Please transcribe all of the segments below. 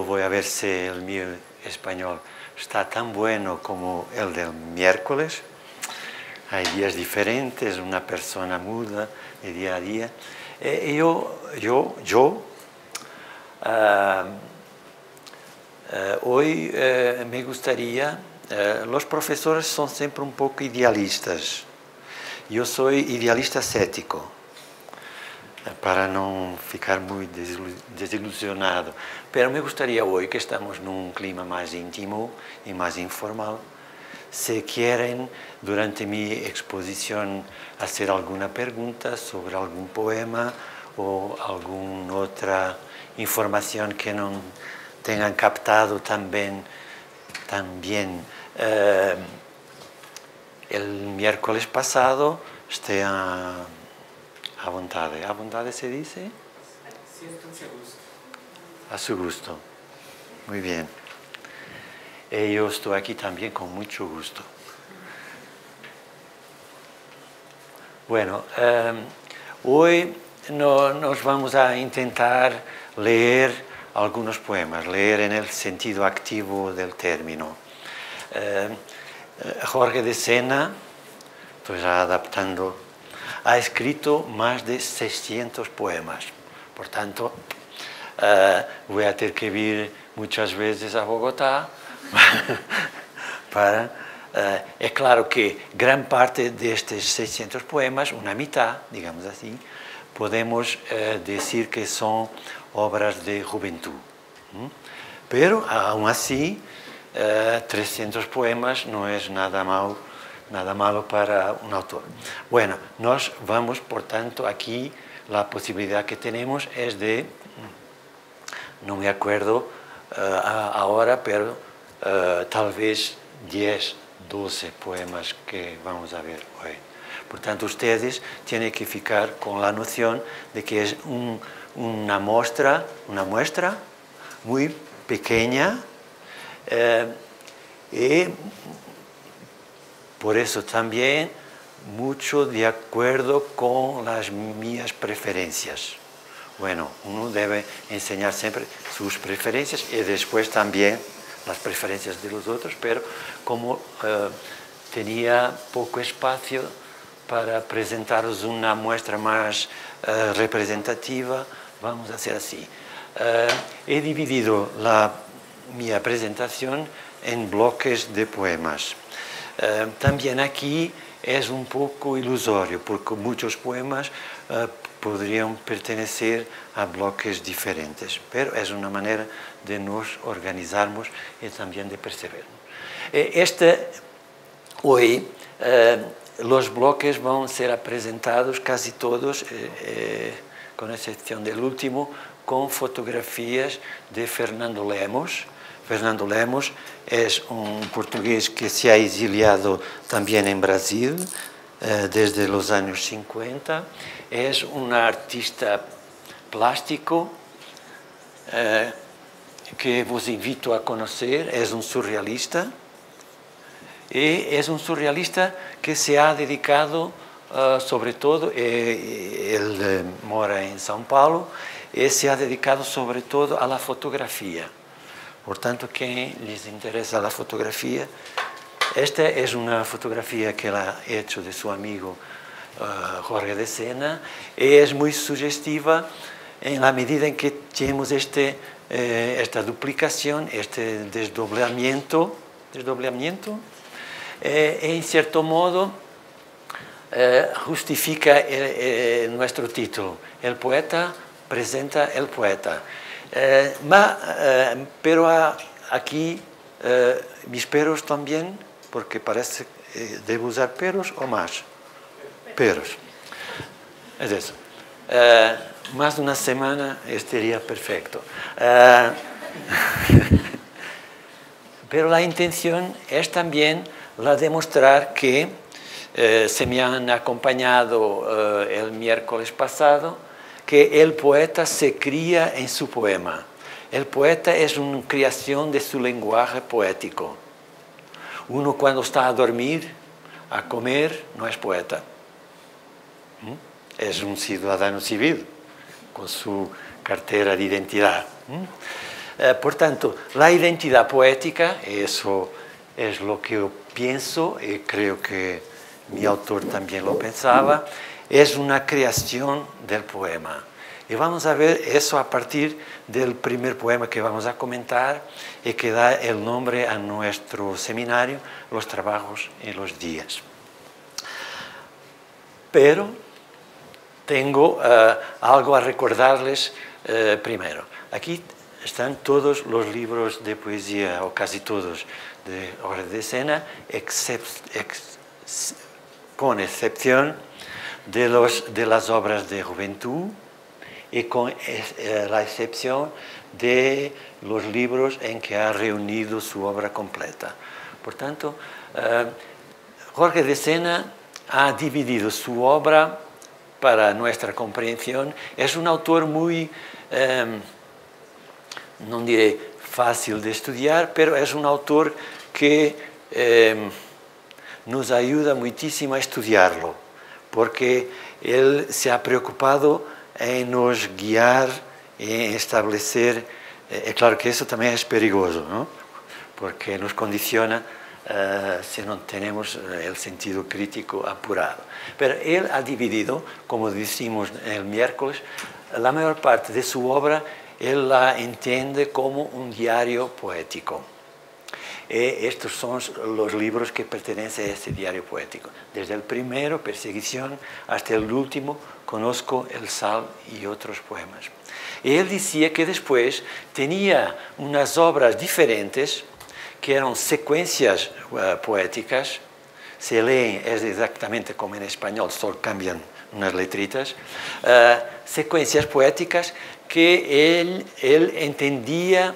voy a ver si el mío español está tan bueno como el del miércoles. Hay días diferentes, una persona muda de día a día. Hoy me gustaría, los profesores son siempre un poco idealistas. Yo soy idealista cético, para no ficar muy desilusionado. Pero me gustaría hoy, que estamos en un clima más íntimo y más informal, si quieren, durante mi exposición, hacer alguna pregunta sobre algún poema o alguna otra información que no tengan captado también el miércoles pasado, esté a vontade. A vontade se dice? Siéntanse a gusto. A su gusto. Muy bien. Yo estoy aquí también con mucho gusto. Bueno, hoy nos vamos a intentar leer algunos poemas, leer en el sentido activo del término. Jorge de Sena, estoy ya adaptando, ha escrito más de 600 poemas. Por tanto, voy a tener que ir muchas veces a Bogotá es claro que gran parte de estos 600 poemas, una mitad, digamos así, podemos decir que son obras de juventud. Pero aún así, 300 poemas no es nada malo para un autor. Bueno, nos vamos, por tanto, aquí la posibilidad que tenemos es de, no me acuerdo ahora, pero tal vez 10, 12 poemas que vamos a ver hoy. Por tanto, ustedes tienen que fijar con la noción de que es una muestra muy pequeña y por eso también mucho de acuerdo con las mías preferencias. Bueno, uno debe enseñar siempre sus preferencias y después también las preferencias de los otros, pero como tenía poco espacio para presentaros una muestra más representativa, vamos a hacer así. He dividido mi presentación en bloques de poemas. También aquí es un poco ilusorio, porque muchos poemas podrían pertenecer a bloques diferentes, pero es una manera de nos organizarnos y también de percibirnos. Hoy los bloques van a ser presentados casi todos, con excepción del último, con fotografías de Fernando Lemos. Fernando Lemos es un portugués que se ha exiliado también en Brasil desde los años 50. Es un artista plástico que os invito a conocer. Es un surrealista y es un surrealista que se ha dedicado sobre todo, él mora en São Paulo, y se ha dedicado sobre todo a la fotografía. Por tanto, quien les interesa la fotografía, esta es una fotografía que él ha hecho de su amigo Jorge de Sena, y es muy sugestiva en la medida en que tenemos esta duplicación, este desdoblamiento, en cierto modo justifica nuestro título. El poeta presenta el poeta. Pero aquí mis peros también, porque parece que debo usar peros o más. Peros. Es eso. Más de una semana estaría perfecto. Pero la intención es también la de mostrar que se me han acompañado el miércoles pasado, que el poeta se cría en su poema. El poeta es una creación de su lenguaje poético. Uno cuando está a dormir, a comer, no es poeta. Es un ciudadano civil, con su cartera de identidad. Por tanto, la identidad poética, eso es lo que yo pienso y creo que mi autor también lo pensaba, es una creación del poema. Y vamos a ver eso a partir del primer poema que vamos a comentar y que da el nombre a nuestro seminario, Los trabajos y los días. Pero tengo algo a recordarles primero. Aquí están todos los libros de poesía, o casi todos, de Jorge de Sena, con excepción de las obras de juventud y con la excepción de los libros en que ha reunido su obra completa. Por tanto, Jorge de Sena ha dividido su obra para nuestra comprensión. Es un autor muy, no diré fácil de estudiar, pero es un autor que nos ayuda muchísimo a estudiarlo, porque él se ha preocupado en nos guiar, en establecer, claro que eso también es peligroso, ¿no? Porque nos condiciona si no tenemos el sentido crítico apurado. Pero él ha dividido, como decimos el miércoles, la mayor parte de su obra, él la entiende como un diario poético. Estos son los libros que pertenecen a este diario poético. Desde el primero, Perseguición, hasta el último, Conozco el Sal y otros poemas. Y él decía que después tenía unas obras diferentes, que eran secuencias poéticas, se leen, es exactamente como en español, solo cambian unas letritas, secuencias poéticas que él entendía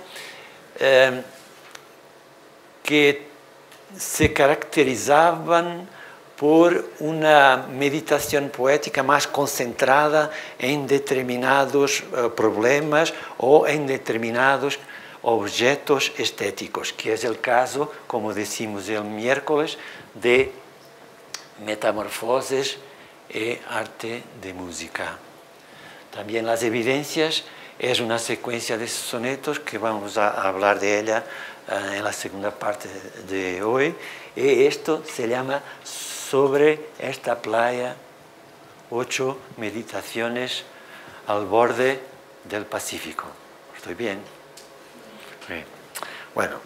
que se caracterizaban por una meditación poética más concentrada en determinados problemas o en determinados objetos estéticos, que es el caso, como decimos el miércoles, de Metamorfosis y Arte de Música. También Las Evidencias es una secuencia de sonetos que vamos a hablar de ella en la segunda parte de hoy, y esto se llama Sobre esta playa, 8 meditaciones al borde del Pacífico. ¿Estoy bien? Sí. Bueno,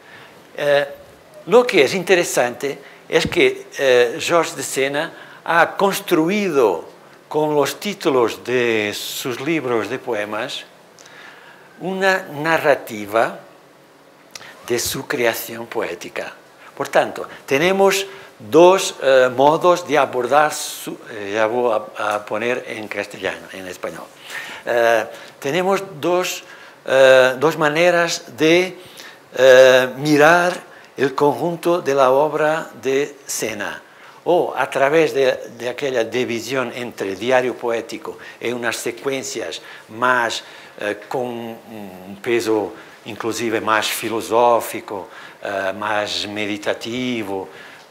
lo que es interesante es que Georges de Sena ha construido con los títulos de sus libros de poemas una narrativa de su creación poética. Por tanto, tenemos dos modos de abordar ya voy a poner en castellano, en español. Tenemos dos maneras de mirar el conjunto de la obra de Sena, o a través de aquella división entre diario poético y unas secuencias más con un peso inclusive más filosófico, más meditativo,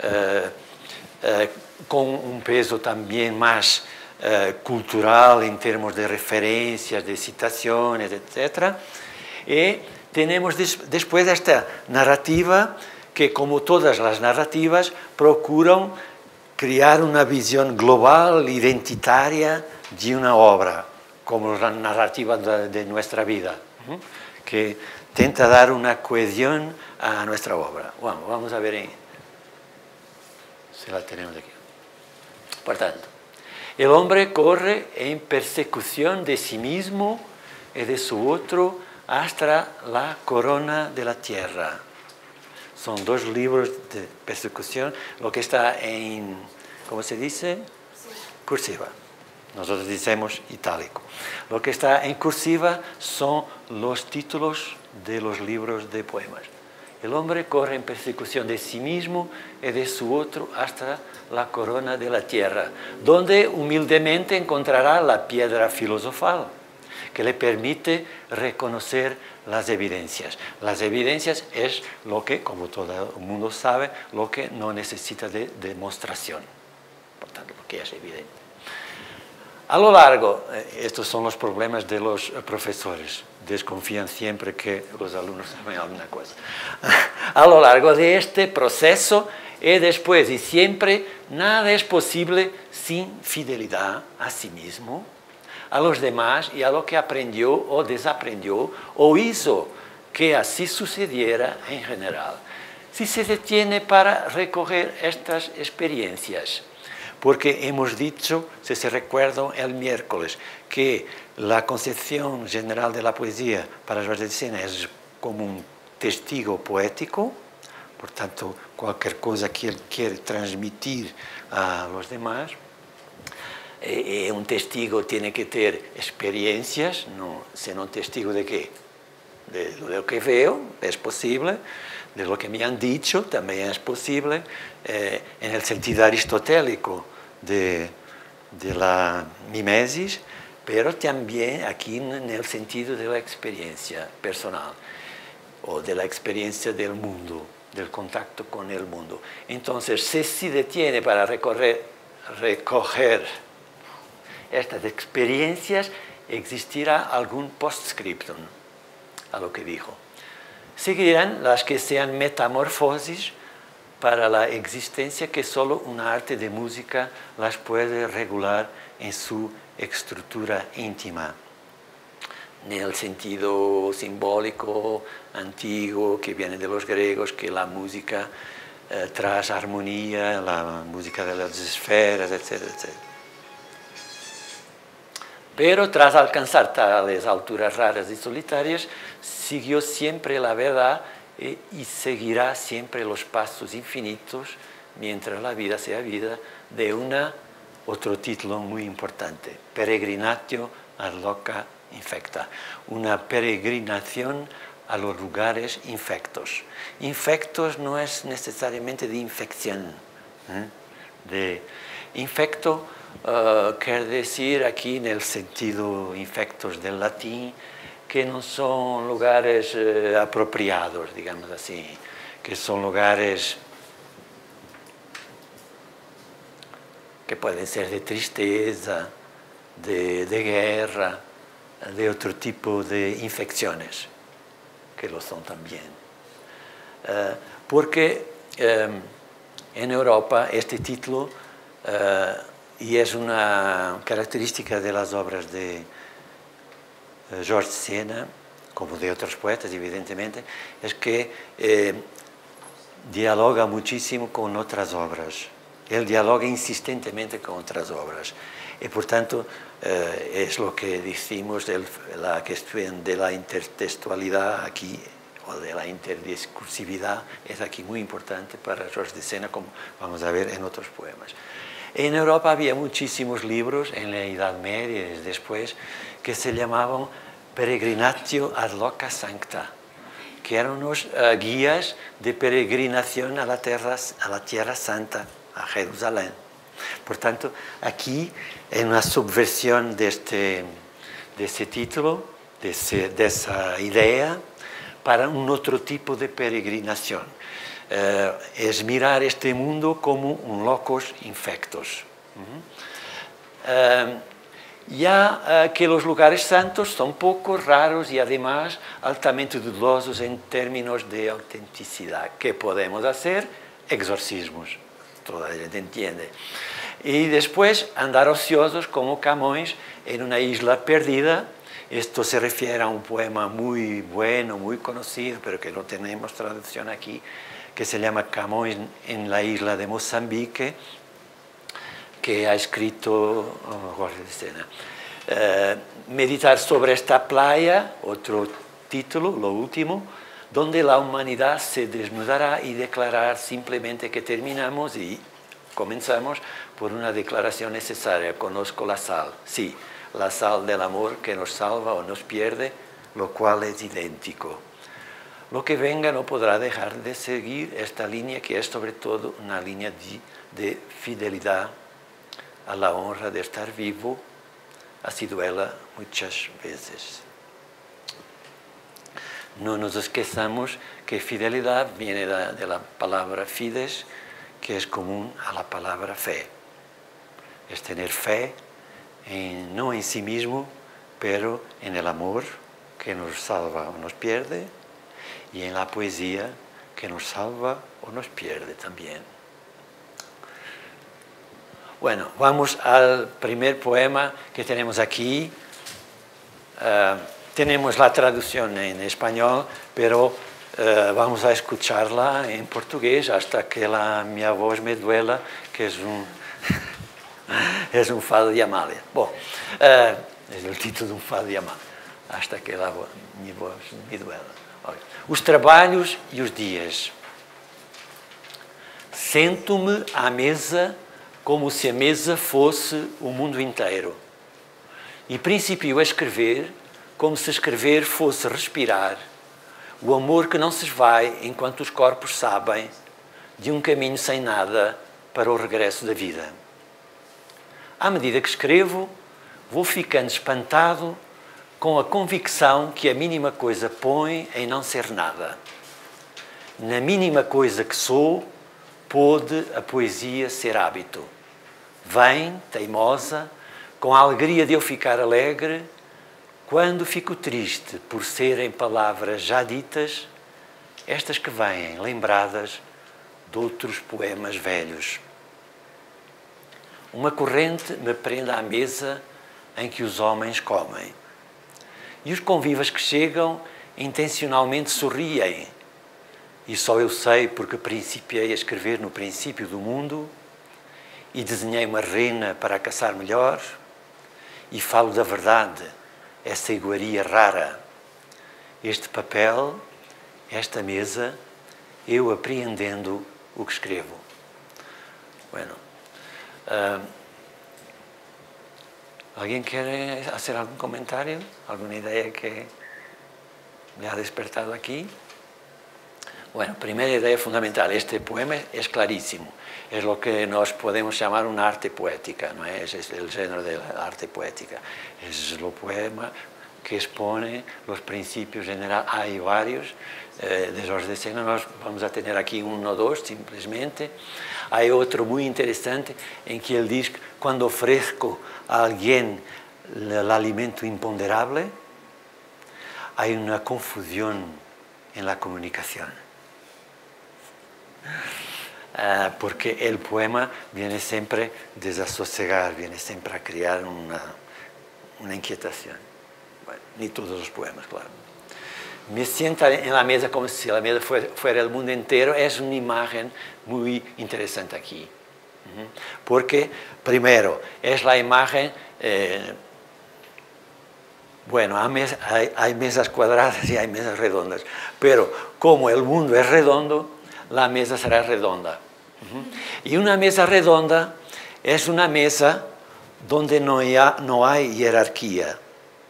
con un peso también más cultural en términos de referencias, de citaciones, etc. Y tenemos después esta narrativa que, como todas las narrativas, procuran crear una visión global, identitaria de una obra, como la narrativa de nuestra vida, que intenta dar una cohesión a nuestra obra. Bueno, vamos a ver si la tenemos aquí. Por tanto, el hombre corre en persecución de sí mismo y de su otro hasta la corona de la tierra. Son dos libros de persecución, lo que está en, ¿cómo se dice? Cursiva. Nosotros decimos itálico. Lo que está en cursiva son los títulos de los libros de poemas. El hombre corre en persecución de sí mismo y de su otro hasta la corona de la tierra, donde humildemente encontrará la piedra filosofal que le permite reconocer las evidencias. Las evidencias es lo que, como todo el mundo sabe, lo que no necesita de demostración. Por tanto, lo que es evidente. A lo largo, estos son los problemas de los profesores, desconfían siempre que los alumnos saben alguna cosa. A lo largo de este proceso y después y siempre, nada es posible sin fidelidad a sí mismo, a los demás y a lo que aprendió o desaprendió o hizo que así sucediera en general. Si se detiene para recoger estas experiencias, porque hemos dicho, si se recuerda el miércoles, que la concepción general de la poesía para Jorge de Sena es como un testigo poético, por tanto, cualquier cosa que él quiere transmitir a los demás. Un testigo tiene que tener experiencias, no sino un testigo de qué, de lo que veo, es posible, de lo que me han dicho, también es posible, en el sentido aristotélico de la mimesis, pero también aquí en el sentido de la experiencia personal o de la experiencia del mundo, del contacto con el mundo. Entonces, si se detiene para recoger estas experiencias, existirá algún postscriptum a lo que dijo. Seguirán las que sean metamorfosis para la existencia, que solo un arte de música las puede regular en su estructura íntima, en el sentido simbólico antiguo que viene de los griegos, que la música tras armonía, la música de las esferas, etcétera, etcétera. Pero tras alcanzar tales alturas raras y solitarias, siguió siempre la verdad y seguirá siempre los pasos infinitos mientras la vida sea vida de otro título muy importante, Peregrinatio ad loca infecta, una peregrinación a los lugares infectos. Infectos no es necesariamente de infección, de infecto quiere decir aquí en el sentido infectos del latín, que no son lugares apropiados, digamos así, que son lugares que pueden ser de tristeza, de guerra, de otro tipo de infecciones, que lo son también. Porque en Europa este título, y es una característica de las obras de Jorge Sena, como de otros poetas, evidentemente, es que dialoga muchísimo con otras obras. Él dialoga insistentemente con otras obras. Y por tanto, es lo que decimos de la cuestión de la intertextualidad aquí, o de la interdiscursividad, es aquí muy importante para Jorge de Sena, como vamos a ver en otros poemas. En Europa había muchísimos libros, en la Edad Media y después, que se llamaban Peregrinatio ad loca sancta, que eran unos guías de peregrinación a la Tierra Santa, a Jerusalén. Por tanto, aquí, en una subversión de ese título, de esa idea, para un otro tipo de peregrinación. Es mirar este mundo como un locus infectus. Ya que los lugares santos son poco raros y además altamente dudosos en términos de autenticidad. ¿Qué podemos hacer? Exorcismos, toda la gente entiende. Y después andar ociosos como Camões en una isla perdida. Esto se refiere a un poema muy bueno, muy conocido, pero que no tenemos traducción aquí, que se llama Camões en la isla de Mozambique, que ha escrito Jorge de Sena. Meditar sobre esta playa, otro título, lo último, donde la humanidad se desnudará y declarar simplemente que terminamos y comenzamos por una declaración necesaria. Conozco la sal, sí, la sal del amor que nos salva o nos pierde, lo cual es idéntico. Lo que venga no podrá dejar de seguir esta línea, que es sobre todo una línea de fidelidad a la honra de estar vivo, así duela muchas veces. No nos esquezamos que fidelidad viene de la palabra fides, que es común a la palabra fe. Es tener fe no en sí mismo, pero en el amor que nos salva o nos pierde, y en la poesía que nos salva o nos pierde también. Bueno, vamos al primer poema que tenemos aquí. Tenemos la traducción en español, pero vamos a escucharla en portugués hasta que mi voz me duela, que es es un fado de Amália. Bom, es el título de un fado de Amália, hasta que mi voz me duela. Olha, os trabalhos e os dias. Sento-me à mesa como se a mesa fosse o mundo inteiro. E principio a escrever como se escrever fosse respirar, o amor que não se esvai enquanto os corpos sabem de um caminho sem nada para o regresso da vida. À medida que escrevo, vou ficando espantado com a convicção que a mínima coisa põe em não ser nada. Na mínima coisa que sou, pôde a poesia ser hábito. Vem, teimosa, com a alegria de eu ficar alegre, quando fico triste por serem palavras já ditas, estas que vêm lembradas de outros poemas velhos. Uma corrente me prende à mesa em que os homens comem. E os convivas que chegam intencionalmente sorriem. E só eu sei porque principiei a escrever no princípio do mundo e desenhei uma rena para caçar melhor e falo da verdade, essa iguaria rara. Este papel, esta mesa, eu apreendendo o que escrevo. Bueno, ¿alguien quiere hacer algún comentario? ¿Alguna idea que le ha despertado aquí? Bueno, primera idea fundamental, este poema es clarísimo. Es lo que nos podemos llamar una arte poética, ¿no? Es el género de la arte poética. Es el poema que expone los principios generales. Hay varios, de Jorge de Sena, nós vamos a tener aquí uno o dos simplemente. Hay otro muy interesante en que él dice, cuando ofrezco a alguien el alimento imponderable, hay una confusión en la comunicación. Porque el poema viene siempre a desasosegar, viene siempre a crear una inquietación. Bueno, ni todos los poemas, claro. Me sienta en la mesa como si la mesa fuera el mundo entero, es una imagen muy interesante aquí. Porque, primero, es la imagen, bueno, hay mesas cuadradas y hay mesas redondas, pero como el mundo es redondo, la mesa será redonda. Y una mesa redonda es una mesa donde no hay jerarquía.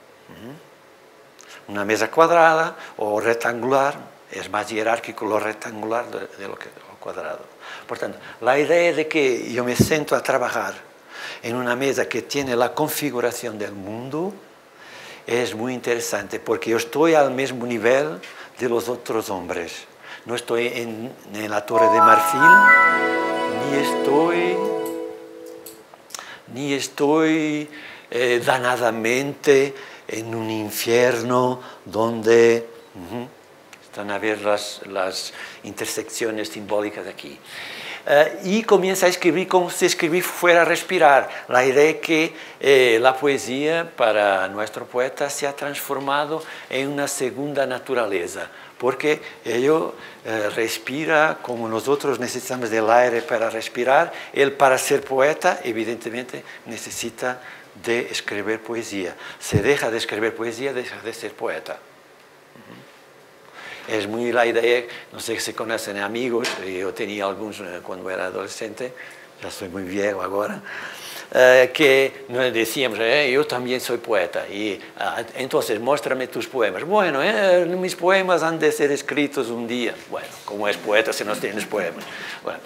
Una mesa cuadrada o rectangular es más jerárquico lo rectangular de lo cuadrado. Por tanto, la idea de que yo me siento a trabajar en una mesa que tiene la configuración del mundo es muy interesante porque yo estoy al mismo nivel de los otros hombres. No estoy en la Torre de Marfil, ni estoy danadamente en un infierno donde están a ver las intersecciones simbólicas aquí. Y comienza a escribir como si escribir fuera a respirar. La idea es que la poesía para nuestro poeta se ha transformado en una segunda naturaleza, porque ello respira como nosotros necesitamos del aire para respirar. Él, para ser poeta, evidentemente necesita de escribir poesía. Se deja de escribir poesía, deja de ser poeta. Es muy la idea, no sé si se conocen amigos, yo tenía algunos cuando era adolescente, ya soy muy viejo ahora, que nos decíamos, yo también soy poeta, y entonces muéstrame tus poemas. Bueno, mis poemas han de ser escritos un día. Bueno, como es poeta si no tienes poemas. Bueno,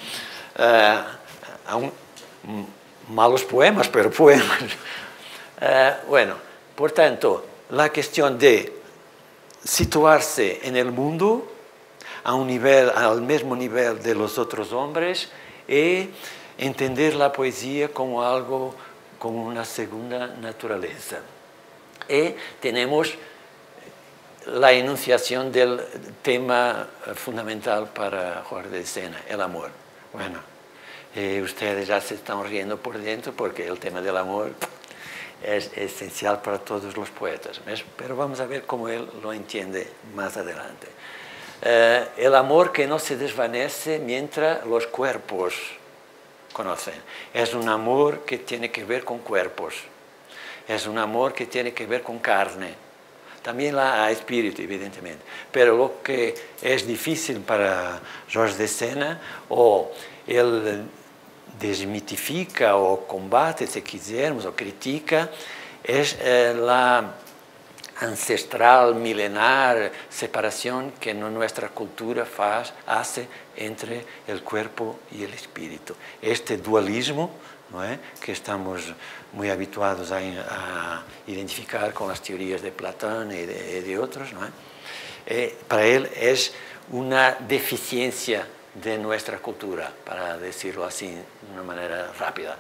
malos poemas, pero poemas. Bueno, por tanto, la cuestión de situarse en el mundo al mismo nivel de los otros hombres y entender la poesía como algo como una segunda naturaleza. Y tenemos la enunciación del tema fundamental para Jorge de Sena, el amor. Bueno, ustedes ya se están riendo por dentro porque el tema del amor es esencial para todos los poetas, ¿ves? Pero vamos a ver cómo él lo entiende más adelante. El amor que no se desvanece mientras los cuerpos conocen. Es un amor que tiene que ver con cuerpos. Es un amor que tiene que ver con carne. También la espíritu, evidentemente. Pero lo que es difícil para Georges de Sena, o él desmitifica o combate, si quisermos, o critica, es la ancestral, milenar separación que nuestra cultura hace entre el cuerpo y el espíritu. Este dualismo, ¿no es?, que estamos muy habituados a identificar con las teorías de Platón y de otros, ¿no es?, para él es una deficiencia de nuestra cultura, para decirlo así de una manera rápida.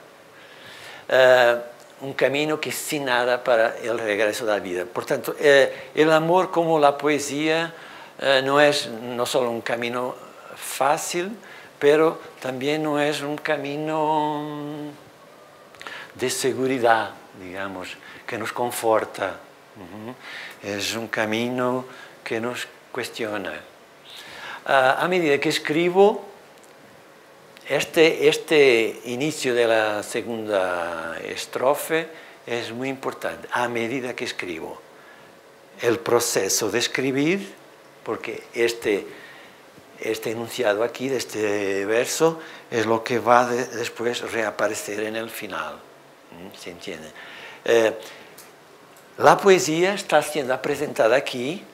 Un camino que sin nada para el regreso de la vida. Por tanto, el amor como la poesía no es no solo un camino fácil, pero también no es un camino de seguridad, digamos, que nos conforta. Es un camino que nos cuestiona. A medida que escribo, este inicio de la segunda estrofe es muy importante. A medida que escribo, el proceso de escribir, porque este enunciado aquí, de este verso, es lo que va después reaparecer en el final. ¿Se entiende? La poesía está siendo presentada aquí,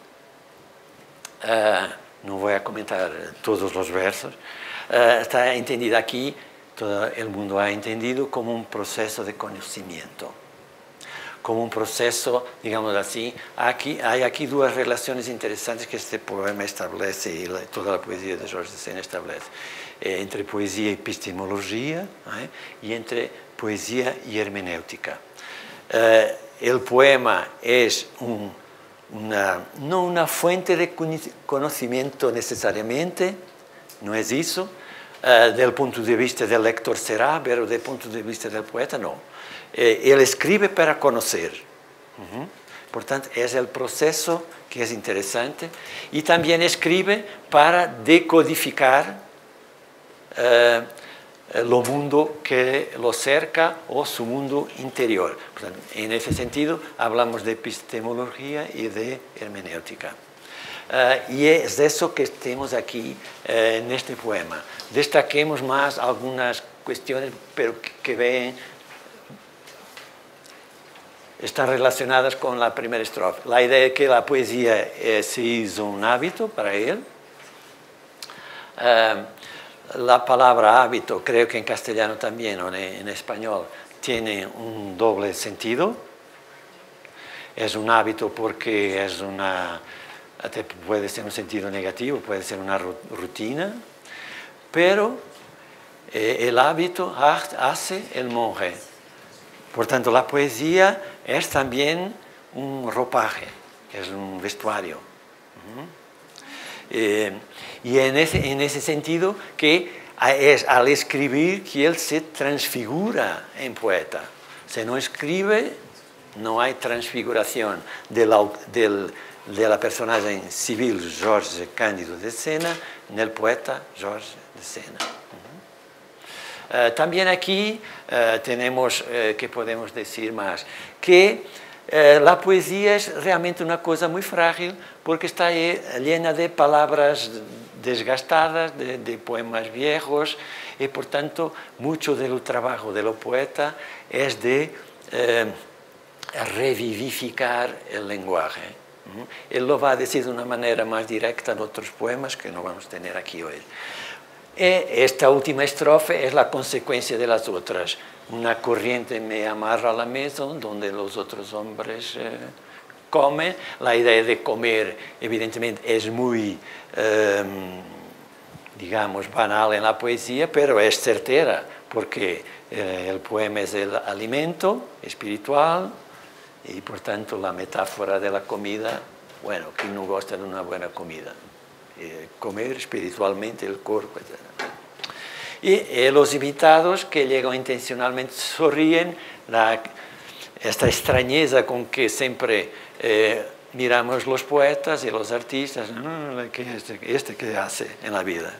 no voy a comentar todos los versos, está entendida aquí, todo el mundo ha entendido como un proceso de conocimiento, como un proceso, digamos así. Hay aquí dos relaciones interesantes que este poema establece y toda la poesía de Georges de Sena establece, entre poesía y epistemología, y entre poesía y hermenéutica. El poema es no una fuente de conocimiento necesariamente, no es eso, del punto de vista del lector será, pero del punto de vista del poeta no. Él escribe para conocer. Por tanto, es el proceso que es interesante, y también escribe para decodificar lo mundo que lo cerca o su mundo interior. Por tanto, en ese sentido, hablamos de epistemología y de hermenéutica. Y es de eso que tenemos aquí en este poema. Destaquemos más algunas cuestiones, pero que están relacionadas con la primera estrofa. La idea de que la poesía se hizo un hábito para él. La palabra hábito, creo que en castellano también, o en español, tiene un doble sentido. Es un hábito porque es puede ser un sentido negativo, puede ser una rutina, pero el hábito hace el monje. Por tanto, la poesía es también un ropaje, es un vestuario. Y en ese sentido que es al escribir que él se transfigura en poeta. Si no escribe, no hay transfiguración de la personaje civil Georges Cândido de Sena en el poeta Georges de Sena. También aquí tenemos, ¿qué podemos decir más? Que la poesía es realmente una cosa muy frágil porque está llena de palabras desgastadas, de poemas viejos, y por tanto mucho del trabajo de los poetas es de revivificar el lenguaje. Él lo va a decir de una manera más directa en otros poemas que no vamos a tener aquí hoy. Esta última estrofe es la consecuencia de las otras. Una corriente me amarra a la mesa donde los otros hombres comen. La idea de comer, evidentemente, es muy, digamos, banal en la poesía, pero es certera, porque el poema es el alimento espiritual y por tanto la metáfora de la comida, bueno, ¿quién no gusta de una buena comida? Comer espiritualmente el cuerpo, etc. Y los invitados que llegan intencionalmente sonríen, esta extrañeza con que siempre miramos los poetas y los artistas, ¿qué hace en la vida?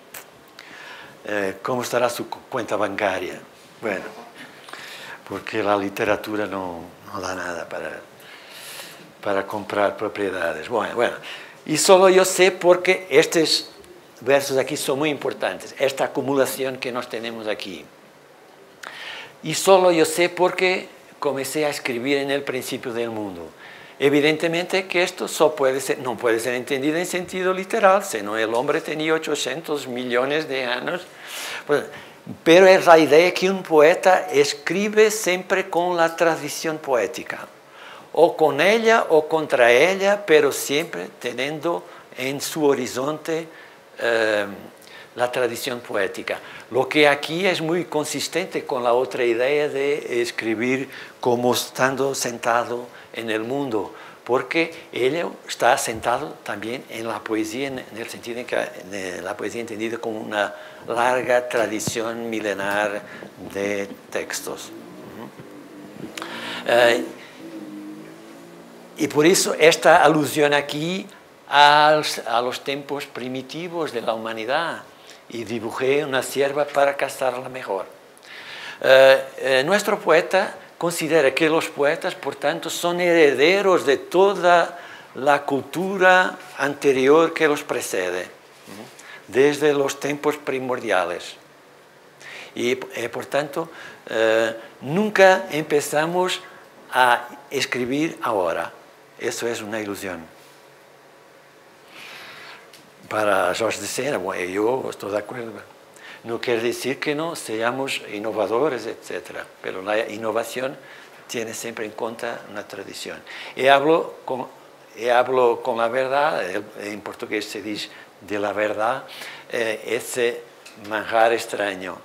¿Cómo estará su cuenta bancaria? Bueno, porque la literatura no da nada para comprar propiedades. Bueno, y solo yo sé porque estos versos aquí son muy importantes, esta acumulación que nos tenemos aquí. Y solo yo sé porque comencé a escribir en el principio del mundo. Evidentemente que esto no puede ser entendido en sentido literal, sino el hombre tenía 800 millones de años. Pero es la idea que un poeta escribe siempre con la tradición poética, o con ella o contra ella, pero siempre teniendo en su horizonte la tradición poética. Lo que aquí es muy consistente con la otra idea de escribir como estando sentado en el mundo, porque él está sentado también en la poesía, en el sentido en que la poesía entendida como una larga tradición milenar de textos. Y por eso esta alusión aquí a los tiempos primitivos de la humanidad, y dibujé una cierva para cazarla mejor. Nuestro poeta considera que los poetas, por tanto, son herederos de toda la cultura anterior que los precede, desde los tiempos primordiales. Y, por tanto, nunca empezamos a escribir ahora. Eso es una ilusión. Para Georges de Sena, bueno, yo estoy de acuerdo. No quiere decir que no seamos innovadores, etc. Pero la innovación tiene siempre en cuenta una tradición. Y hablo con la verdad, en portugués se dice de la verdad, ese manjar extraño.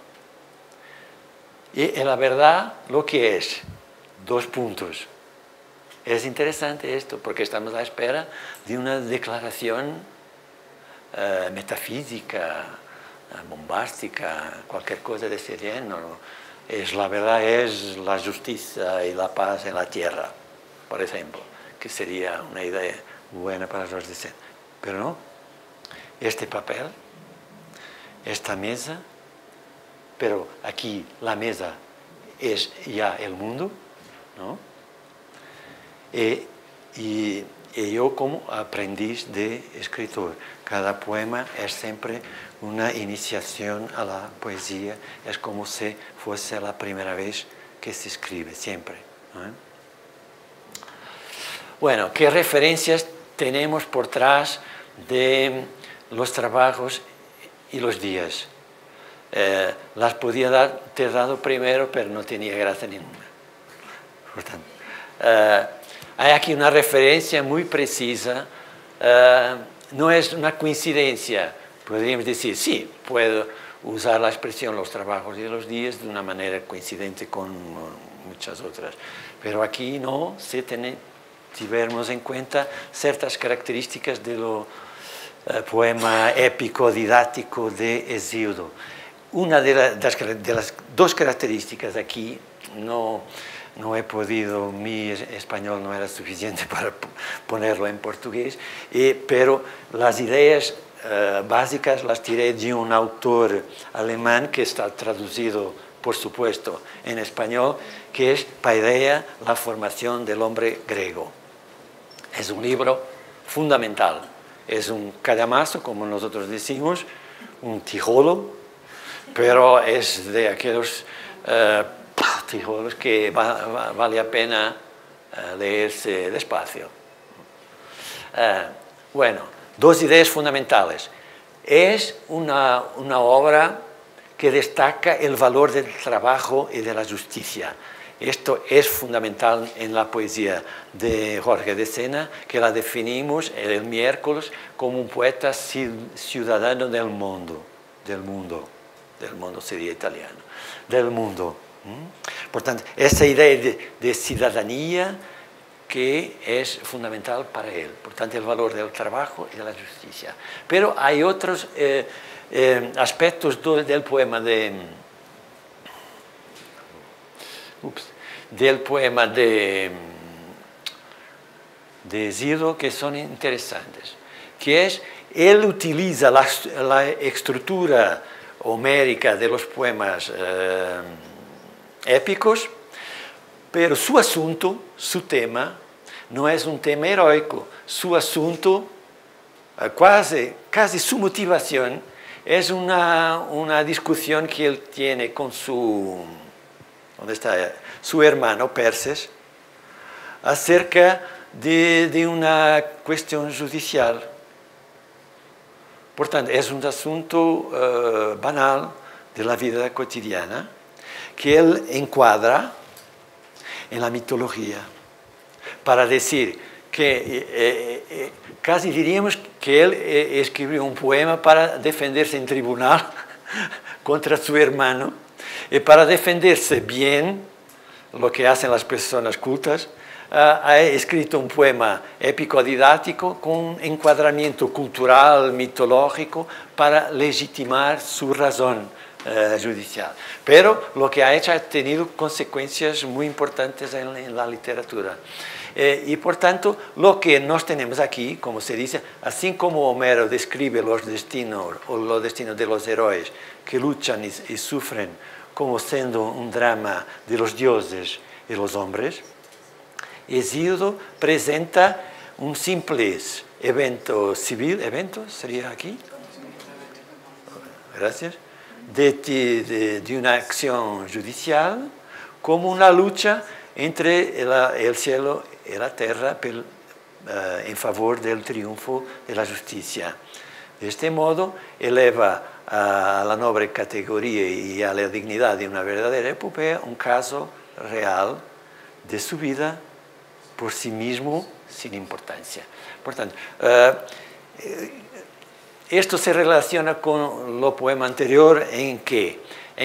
Y en la verdad, lo que es, 2 puntos. Es interesante esto, porque estamos a la espera de una declaración metafísica, bombástica, cualquier cosa de ese género. La verdad es la justicia y la paz en la tierra, por ejemplo, que sería una idea buena para Georges de Sena. Pero no, este papel, esta mesa, pero aquí la mesa es ya el mundo, ¿no? Y yo como aprendiz de escritor, cada poema es siempre una iniciación a la poesía, es como si fuese la primera vez que se escribe, siempre, ¿no? Bueno, ¿qué referencias tenemos por detrás de los trabajos y los días? Las podía ter dado primero, pero no tenía gracia ninguna. Por tanto, hay aquí una referencia muy precisa, no es una coincidencia, podríamos decir, sí, puedo usar la expresión los trabajos y los días de una manera coincidente con muchas otras, pero aquí no, si vemos en cuenta ciertas características del poema épico didáctico de Hesíodo. Una de las 2 características aquí no he podido, mi español no era suficiente para ponerlo en portugués, pero las ideas básicas las tiré de un autor alemán que está traducido, por supuesto, en español, que es Paideia, la formación del hombre griego. Es un libro fundamental, es un calamazo, como nosotros decimos, un tijolo, pero es de aquellos tijolos que vale la pena leerse despacio. Bueno, 2 ideas fundamentales. Es una obra que destaca el valor del trabajo y de la justicia. Esto es fundamental en la poesía de Jorge de Sena, que la definimos el miércoles como un poeta ciudadano del mundo. del mundo sería italiano, del mundo. Por tanto, esa idea de ciudadanía que es fundamental para él. Por tanto, el valor del trabajo y de la justicia. Pero hay otros aspectos del poema de Hesíodo que son interesantes, que es, él utiliza la estructura homérica de los poemas épicos, pero su asunto, su tema, no es un tema heroico. Su asunto, casi su motivación, es una discusión que él tiene con su hermano Perses acerca de una cuestión judicial. Por tanto, es un asunto banal de la vida cotidiana que él encuadra en la mitología para decir que casi diríamos que él escribió un poema para defenderse en tribunal contra su hermano y para defenderse bien, lo que hacen las personas cultas, ha escrito un poema épico didáctico con un encuadramiento cultural, mitológico, para legitimar su razón judicial. Pero lo que ha hecho ha tenido consecuencias muy importantes en la literatura. Y por tanto, lo que nos tenemos aquí, como se dice, así como Homero describe los destinos de los héroes que luchan y sufren como siendo un drama de los dioses y los hombres, Hesíodo presenta un simple evento civil, ¿evento sería aquí? Gracias. De una acción judicial como una lucha entre el cielo y la tierra en favor del triunfo de la justicia. De este modo, eleva a la noble categoría y a la dignidad de una verdadera epopea un caso real de su vida por sí mismo sin importancia. Por tanto, esto se relaciona con lo poema anterior en que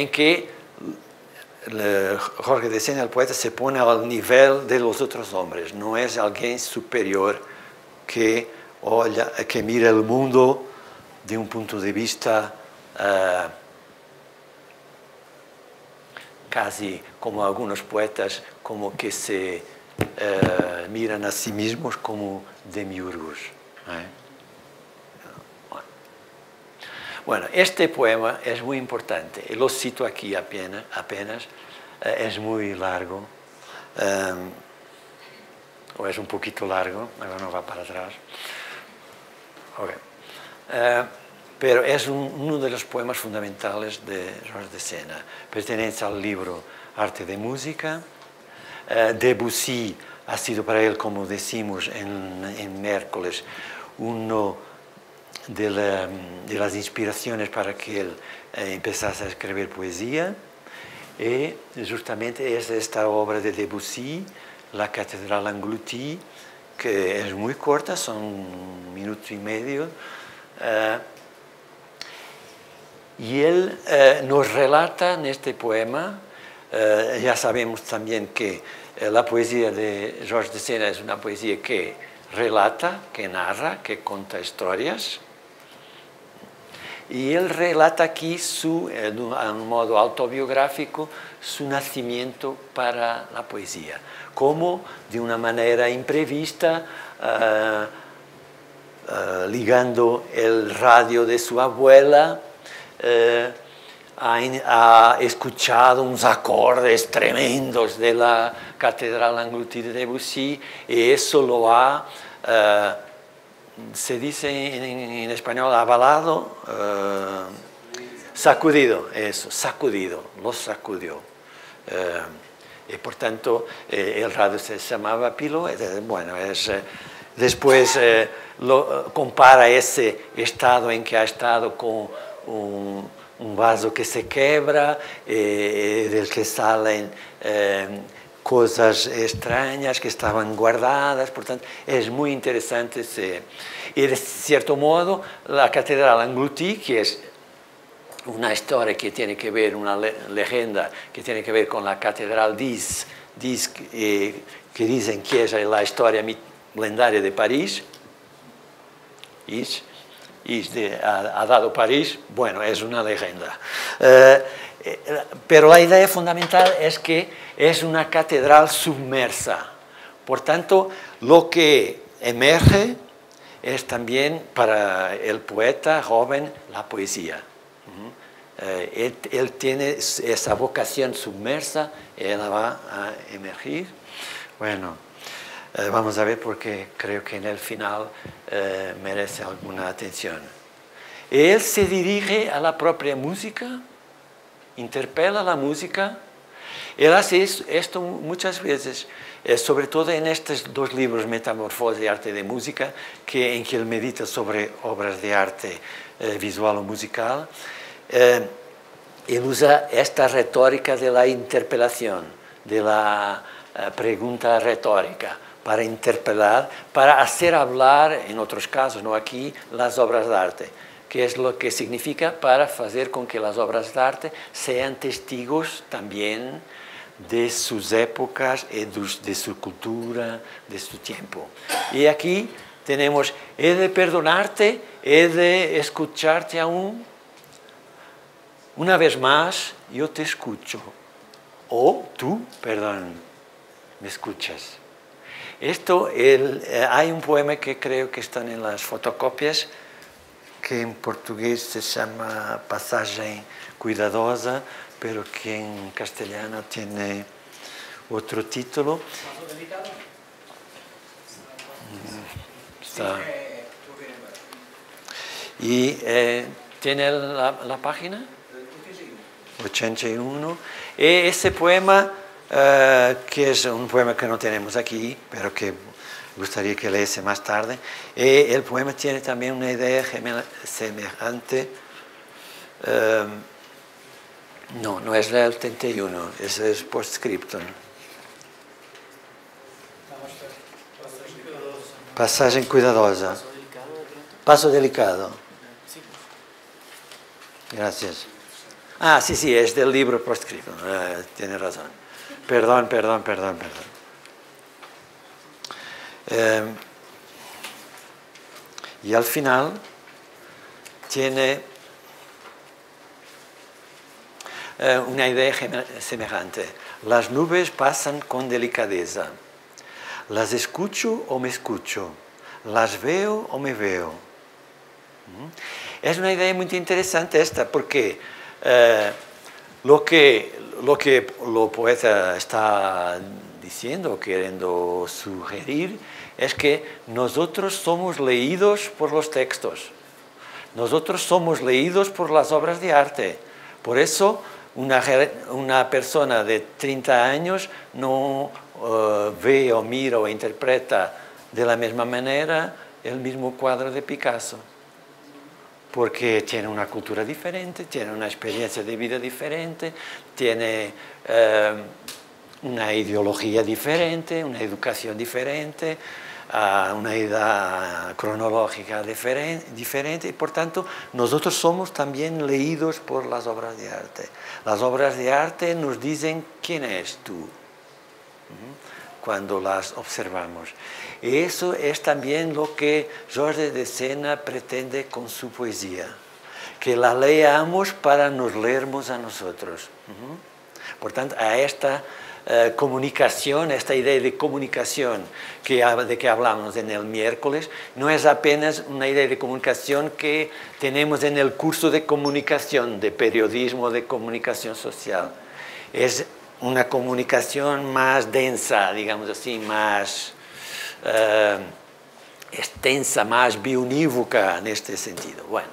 Jorge de Sena, el poeta, se pone al nivel de los otros hombres, no es alguien superior que mira el mundo de un punto de vista casi como algunos poetas, como que se miran a sí mismos como demiurgos. Bueno, este poema es muy importante, lo cito aquí apenas, es muy largo, o es un poquito largo, ahora no va para atrás. Okay. Pero es uno de los poemas fundamentales de Georges de Sena. Pertenece al libro Arte de Música. Debussy ha sido para él, como decimos en miércoles, uno de las inspiraciones para que él empezase a escribir poesía. Y justamente es esta obra de Debussy, La Catedral Engloutie, que es muy corta, son 1 minuto y medio. Y él nos relata en este poema, ya sabemos también que la poesía de Georges de Sena es una poesía que relata, que narra, que cuenta historias. Y él relata aquí a un modo autobiográfico su nacimiento para la poesía, como de una manera imprevista, ligando el radio de su abuela, ha escuchado unos acordes tremendos de la Catedral Engloutie de Debussy y eso lo ha, se dice en español, avalado, sacudido, lo sacudió. Y por tanto el radio se llamaba Pilo. Bueno, después compara ese estado en que ha estado con un vaso que se quebra, del que salen cosas extrañas que estaban guardadas. Por tanto, es muy interesante. Y de cierto modo, la Catedral Engloutie, que es una historia que tiene que ver, una leyenda que tiene que ver con la Catedral d'Is, que dicen que es la historia lendaria de París. Ha dado París, bueno, es una leyenda. Pero la idea fundamental es que es una catedral submersa. Por tanto, lo que emerge es también para el poeta joven la poesía. Él tiene esa vocación submersa, él va a emergir. Bueno, vamos a ver porque creo que en el final merece alguna atención. Él se dirige a la propia música, interpela la música. Él hace esto muchas veces, sobre todo en estos dos libros, Metamorfosis y Arte de Música, en que él medita sobre obras de arte visual o musical. Él usa esta retórica de la interpelación, de la pregunta retórica, para interpelar, para hacer hablar, en otros casos, no aquí, las obras de arte, que es lo que significa para hacer con que las obras de arte sean testigos también de sus épocas, de su cultura, de su tiempo. Y aquí tenemos, he de perdonarte, he de escucharte aún. Una vez más, yo te escucho. O tú, perdón, me escuchas. Hay un poema que creo que están en las fotocopias, que en portugués se llama Passagem Cuidadosa, pero que en castellano tiene otro título. ¿Paso delicado? Está. Y tiene la página 81. Y ese poema, que es un poema que no tenemos aquí, pero que gustaría que leese más tarde, el poema tiene también una idea semejante. No es el 31, ese es postscriptum. Passagem cuidadosa. Paso delicado. Gracias. Ah, sí, es del libro postscriptum. Tiene razón. Perdón. Y al final tiene una idea semejante. Las nubes pasan con delicadeza. Las escucho o me escucho. Las veo o me veo. Es una idea muy interesante esta, porque lo que el poeta está diciendo, queriendo sugerir, es que nosotros somos leídos por los textos. Nosotros somos leídos por las obras de arte. Por eso una persona de 30 años no ve o mira o interpreta de la misma manera el mismo cuadro de Picasso, porque tiene una cultura diferente, tiene una experiencia de vida diferente, tiene una ideología diferente, una educación diferente, una edad cronológica diferente, y por tanto nosotros somos también leídos por las obras de arte. Las obras de arte nos dicen quién eres tú cuando las observamos. Y eso es también lo que Jorge de Sena pretende con su poesía, que la leamos para nos leermos a nosotros. Por tanto, a esta comunicación, esta idea de comunicación de que hablamos en el miércoles, no es apenas una idea de comunicación que tenemos en el curso de comunicación, de periodismo, de comunicación social. Es una comunicación más densa, digamos así, más extensa, más bionívoca en este sentido. Bueno,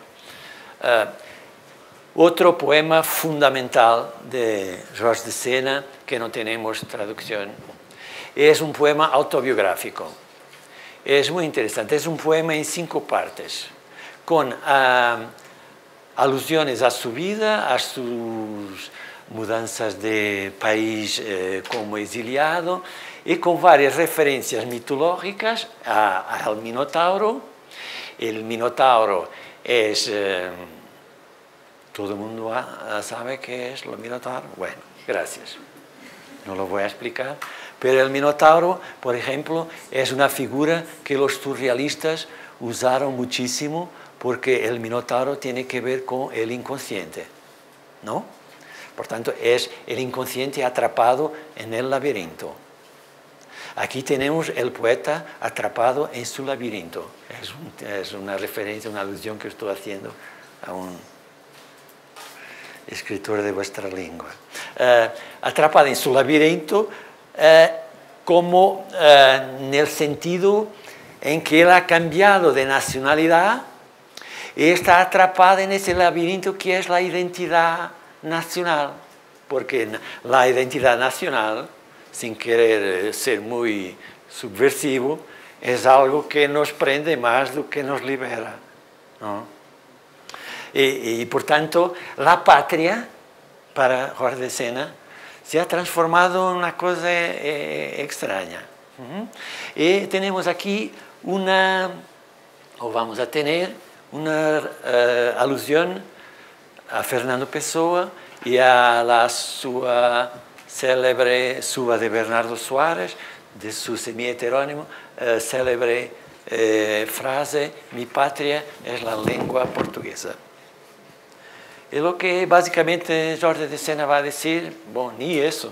otro poema fundamental de Jorge de Sena, que no tenemos traducción, es un poema autobiográfico. Es muy interesante, es un poema en 5 partes, con alusiones a su vida, a sus mudanzas de país como exiliado, y con varias referencias mitológicas al Minotauro. El Minotauro es Todo el mundo sabe qué es el Minotauro. Bueno, gracias. No lo voy a explicar. Pero el Minotauro, por ejemplo, es una figura que los surrealistas usaron muchísimo porque el Minotauro tiene que ver con el inconsciente, ¿no? Por tanto, es el inconsciente atrapado en el laberinto. Aquí tenemos el poeta atrapado en su laberinto. Es una referencia, una alusión que estoy haciendo a un escritor de vuestra lengua. Atrapado en su laberinto como en el sentido en que él ha cambiado de nacionalidad y está atrapada en ese laberinto que es la identidad nacional, porque la identidad nacional, sin querer ser muy subversivo, es algo que nos prende más de lo que nos libera, ¿no? Y por tanto, la patria, para Jorge de Sena, se ha transformado en una cosa extraña. Y tenemos aquí vamos a tener una alusión a Fernando Pessoa y a la célebre suba de Bernardo Suárez, de su semi-heterónimo, célebre frase: mi patria es la lengua portuguesa. Y lo que básicamente Jorge de Sena va a decir, bueno, ni eso,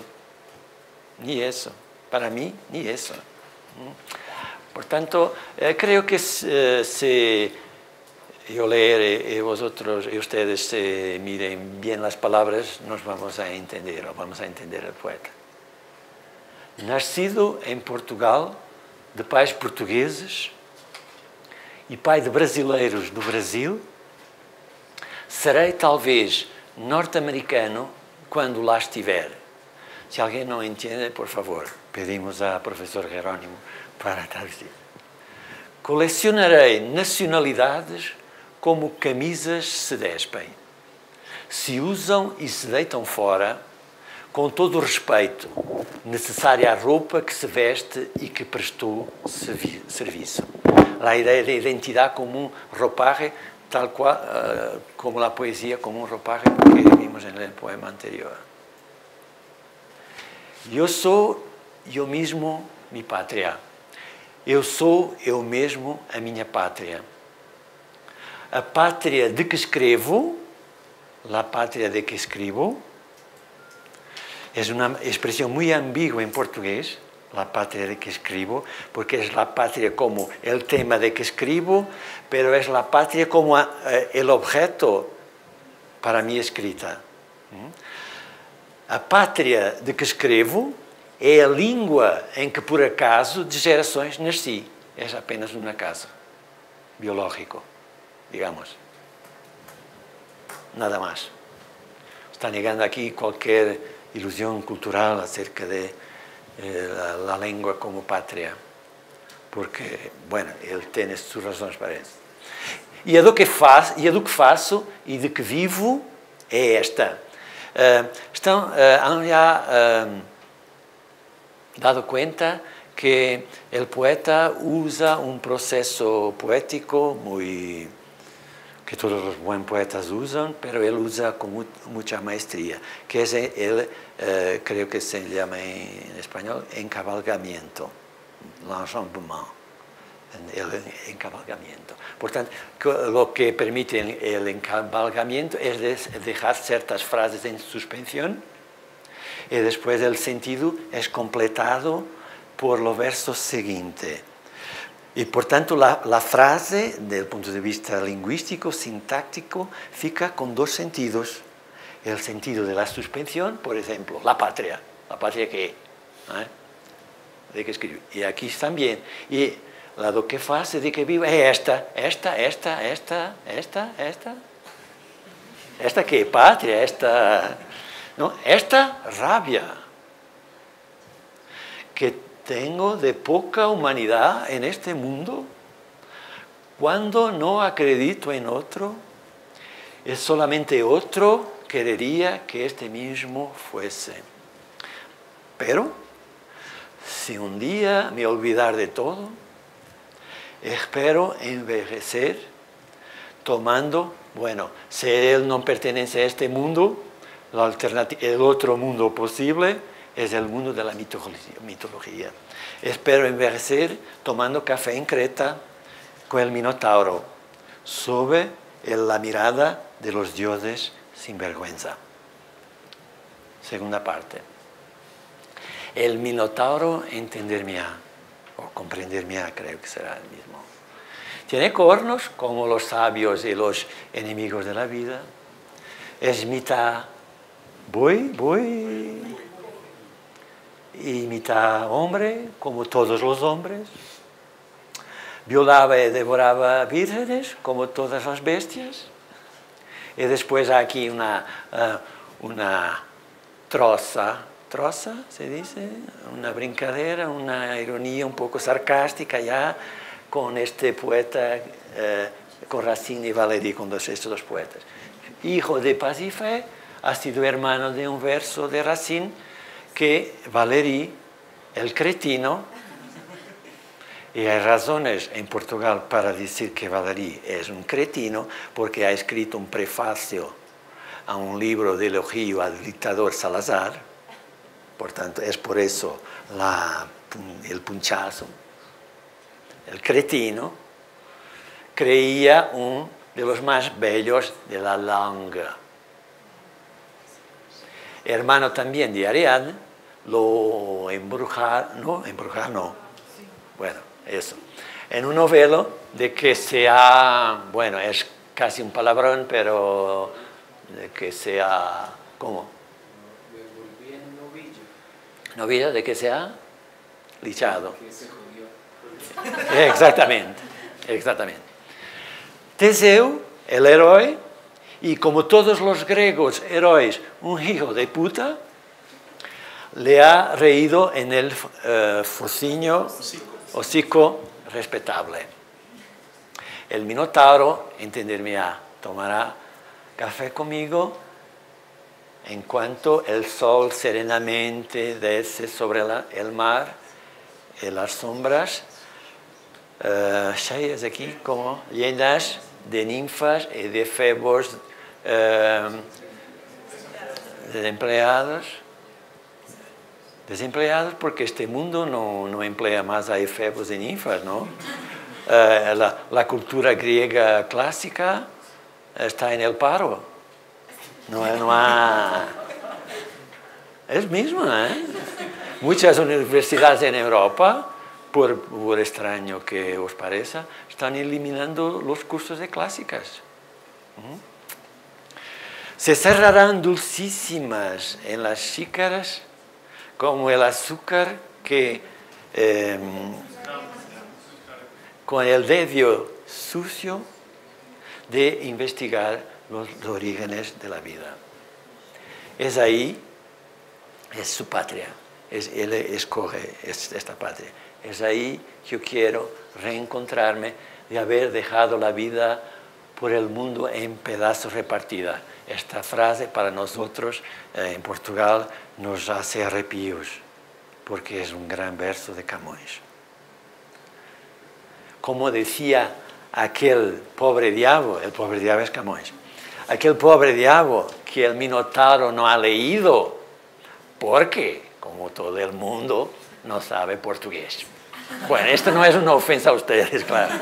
para mí, ni eso. Por tanto, creo que si yo leer y vosotros y ustedes miren bien las palabras, nos vamos a entender, o vamos a entender el poeta. Nascido em Portugal, de pais portugueses e pai de brasileiros do Brasil, serei talvez norte-americano quando lá estiver. Se alguém não entende, por favor, pedimos ao professor Jerónimo para traduzir. Colecionarei nacionalidades como camisas se despem. Se usam e se deitam fora, com todo o respeito necessário à roupa que se veste e que prestou serviço. A ideia de identidade como um ropaje, tal cual como la poesía, como un ropaje que vimos en el poema anterior. Eu sou eu mesmo mi pátria. Eu sou eu mesmo a minha pátria. A pátria de que escrevo, la pátria de que escribo, es una expresión muy ambigua en portugués, la patria de que escribo, porque es la patria como el tema de que escribo, pero es la patria como el objeto para mi escrita. A pátria de que escrevo é a língua em que, por acaso, de gerações nasci. É apenas um acaso biológico, digamos. Nada mais. Está negando aqui qualquer ilusão cultural acerca de la lengua como patria, porque, bueno, ele tem suas razões para isso. E a do que faço e de que vivo é esta. Han já dado cuenta que el poeta usa un proceso poético que todos los buenos poetas usan, pero él usa con mucha maestría, que es creo que se llama en español encabalgamiento, l'enjambement, el encabalgamiento. Por tanto, lo que permite el encabalgamiento es dejar ciertas frases en suspensión y después el sentido es completado por los versos siguientes. Y por tanto la frase, desde el punto de vista lingüístico, sintáctico, fica con dos sentidos. El sentido de la suspensión, por ejemplo, la patria que, de que escribe. Y aquí también. Y la do que faz, de que vive, es esta. ¿Esta qué? Patria, esta... ¿no? Esta rabia que tengo de poca humanidad en este mundo cuando no acredito en otro, es solamente otro querería que este mismo fuese. Pero si un día me olvidar de todo, espero envejecer tomando, bueno, si él no pertenece a este mundo, el otro mundo posible es el mundo de la mitología. Espero envejecer tomando café en Creta con el Minotauro, sobre la mirada de los dioses sin vergüenza. Segunda parte. El Minotauro entenderme o comprenderme, creo que será el mismo. Tiene cornos como los sabios y los enemigos de la vida. Es mitad buey y mitad hombre, como todos los hombres. Violaba y devoraba vírgenes, como todas las bestias. Y después aquí una troza, se dice, una brincadera, una ironía un poco sarcástica ya con este poeta, con Racine y Valéry, con estos dos poetas. Hijo de Pasífae, ha sido hermano de un verso de Racine que Valéry, el cretino, y hay razones en Portugal para decir que Valéry es un cretino, porque ha escrito un prefacio a un libro de elogio al dictador Salazar, por tanto es por eso el punchazo. El cretino creía un de los más bellos de la lengua. Hermano también de Ariadne, lo embrujaron, no, bueno, eso. En un novelo de que sea, bueno, es casi un palabrón, pero de que sea, ¿cómo? Novilla, de que sea lichado. Exactamente. Teseo, el héroe, y como todos los griegos héroes, un hijo de puta, le ha reído en el hocico respetable. El Minotauro, entenderme, tomará café conmigo en cuanto el sol serenamente desce sobre el mar y las sombras cheias aquí como llenas de ninfas y de febos desempleados porque este mundo no emplea más a efebos y ninfas, ¿no? La cultura griega clásica está en el paro. Es misma, ¿eh? Muchas universidades en Europa, por extraño que os parezca, están eliminando los cursos de clásicas. Se cerrarán dulcísimas en las xícaras como el azúcar que con el dedo sucio de investigar los orígenes de la vida. Es ahí, es su patria, él escoge esta patria. Es ahí que yo quiero reencontrarme de haber dejado la vida por el mundo en pedazos repartida. Esta frase para nosotros en Portugal nos hace arrepios, porque es un gran verso de Camões. Como decía aquel pobre diablo, el pobre diablo es Camões, aquel pobre diablo que el Minotauro no ha leído, porque, como todo el mundo, no sabe portugués. Bueno, esto no es una ofensa a ustedes, claro.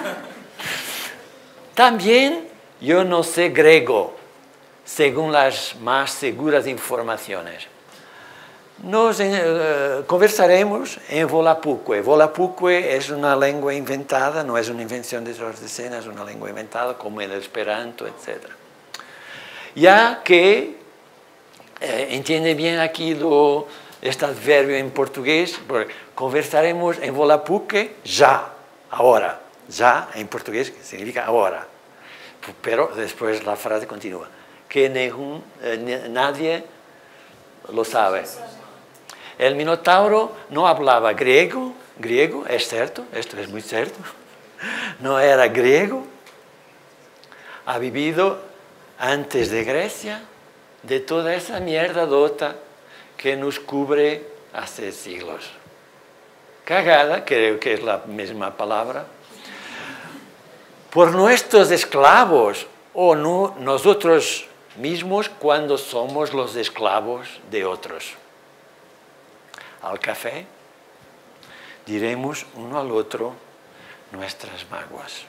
También yo no sé griego, según las más seguras informaciones. Nos conversaremos en Volapuque. Volapuque es una lengua inventada, no es una invención de Georges de Sena, es una lengua inventada como el esperanto, etc. Ya que entiende bien aquí este adverbio en portugués, conversaremos en Volapuque ya, ahora. Ya en portugués significa ahora. Pero después la frase continúa. Que nadie lo sabe. El Minotauro no hablaba griego, es cierto, esto es muy cierto. No era griego. Ha vivido antes de Grecia, de toda esa mierda dota que nos cubre hace siglos. Cagada, creo que es la misma palabra. Por nuestros esclavos o no, nosotros mismos cuando somos los esclavos de otros. Al café diremos uno al otro nuestras maguas.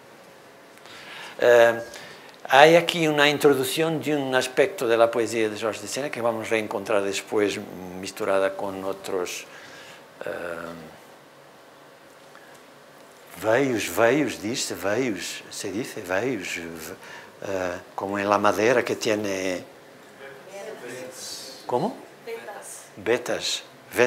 Hay aquí una introducción de un aspecto de la poesía de Jorge de Sena que vamos a reencontrar después misturada con otros veios, dice veios, se dice veios, como en la madera que tiene... ¿Cómo? Vetas.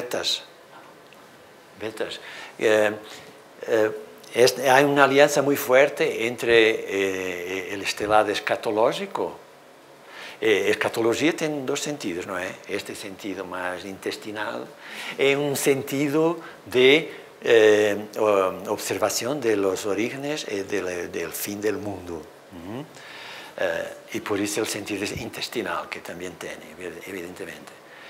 Hay una alianza muy fuerte entre el estelado escatológico. Escatología tiene dos sentidos, ¿no? Este sentido más intestinal, y un sentido de observación de los orígenes del fin del mundo. Y por eso el sentido intestinal que también tiene, evidentemente.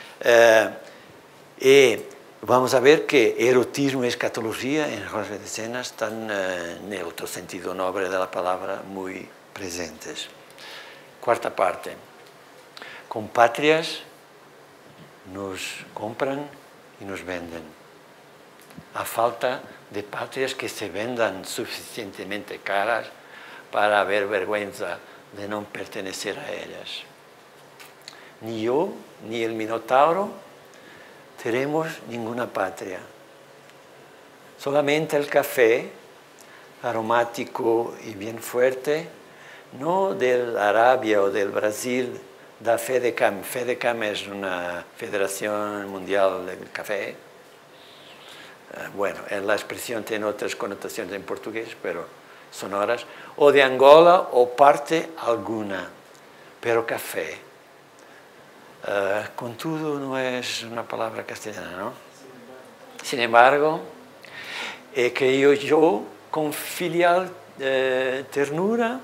Y vamos a ver que erotismo y escatología en Jorge de Sena están en el otro sentido noble de la palabra muy presentes. Cuarta parte. Compatrias nos compran y nos venden. A falta de patrias que se vendan suficientemente caras para haber vergüenza de no pertenecer a ellas. Ni yo, ni el Minotauro tenemos ninguna patria. Solamente el café, aromático y bien fuerte, no del Arabia o del Brasil, da FEDECAM. FEDECAM es una Federación Mundial del Café. Bueno, la expresión tiene otras connotaciones en portugués, pero sonoras. O de Angola o parte alguna, pero café. Contudo no es una palabra castellana, ¿no? Sin embargo, que yo con filial ternura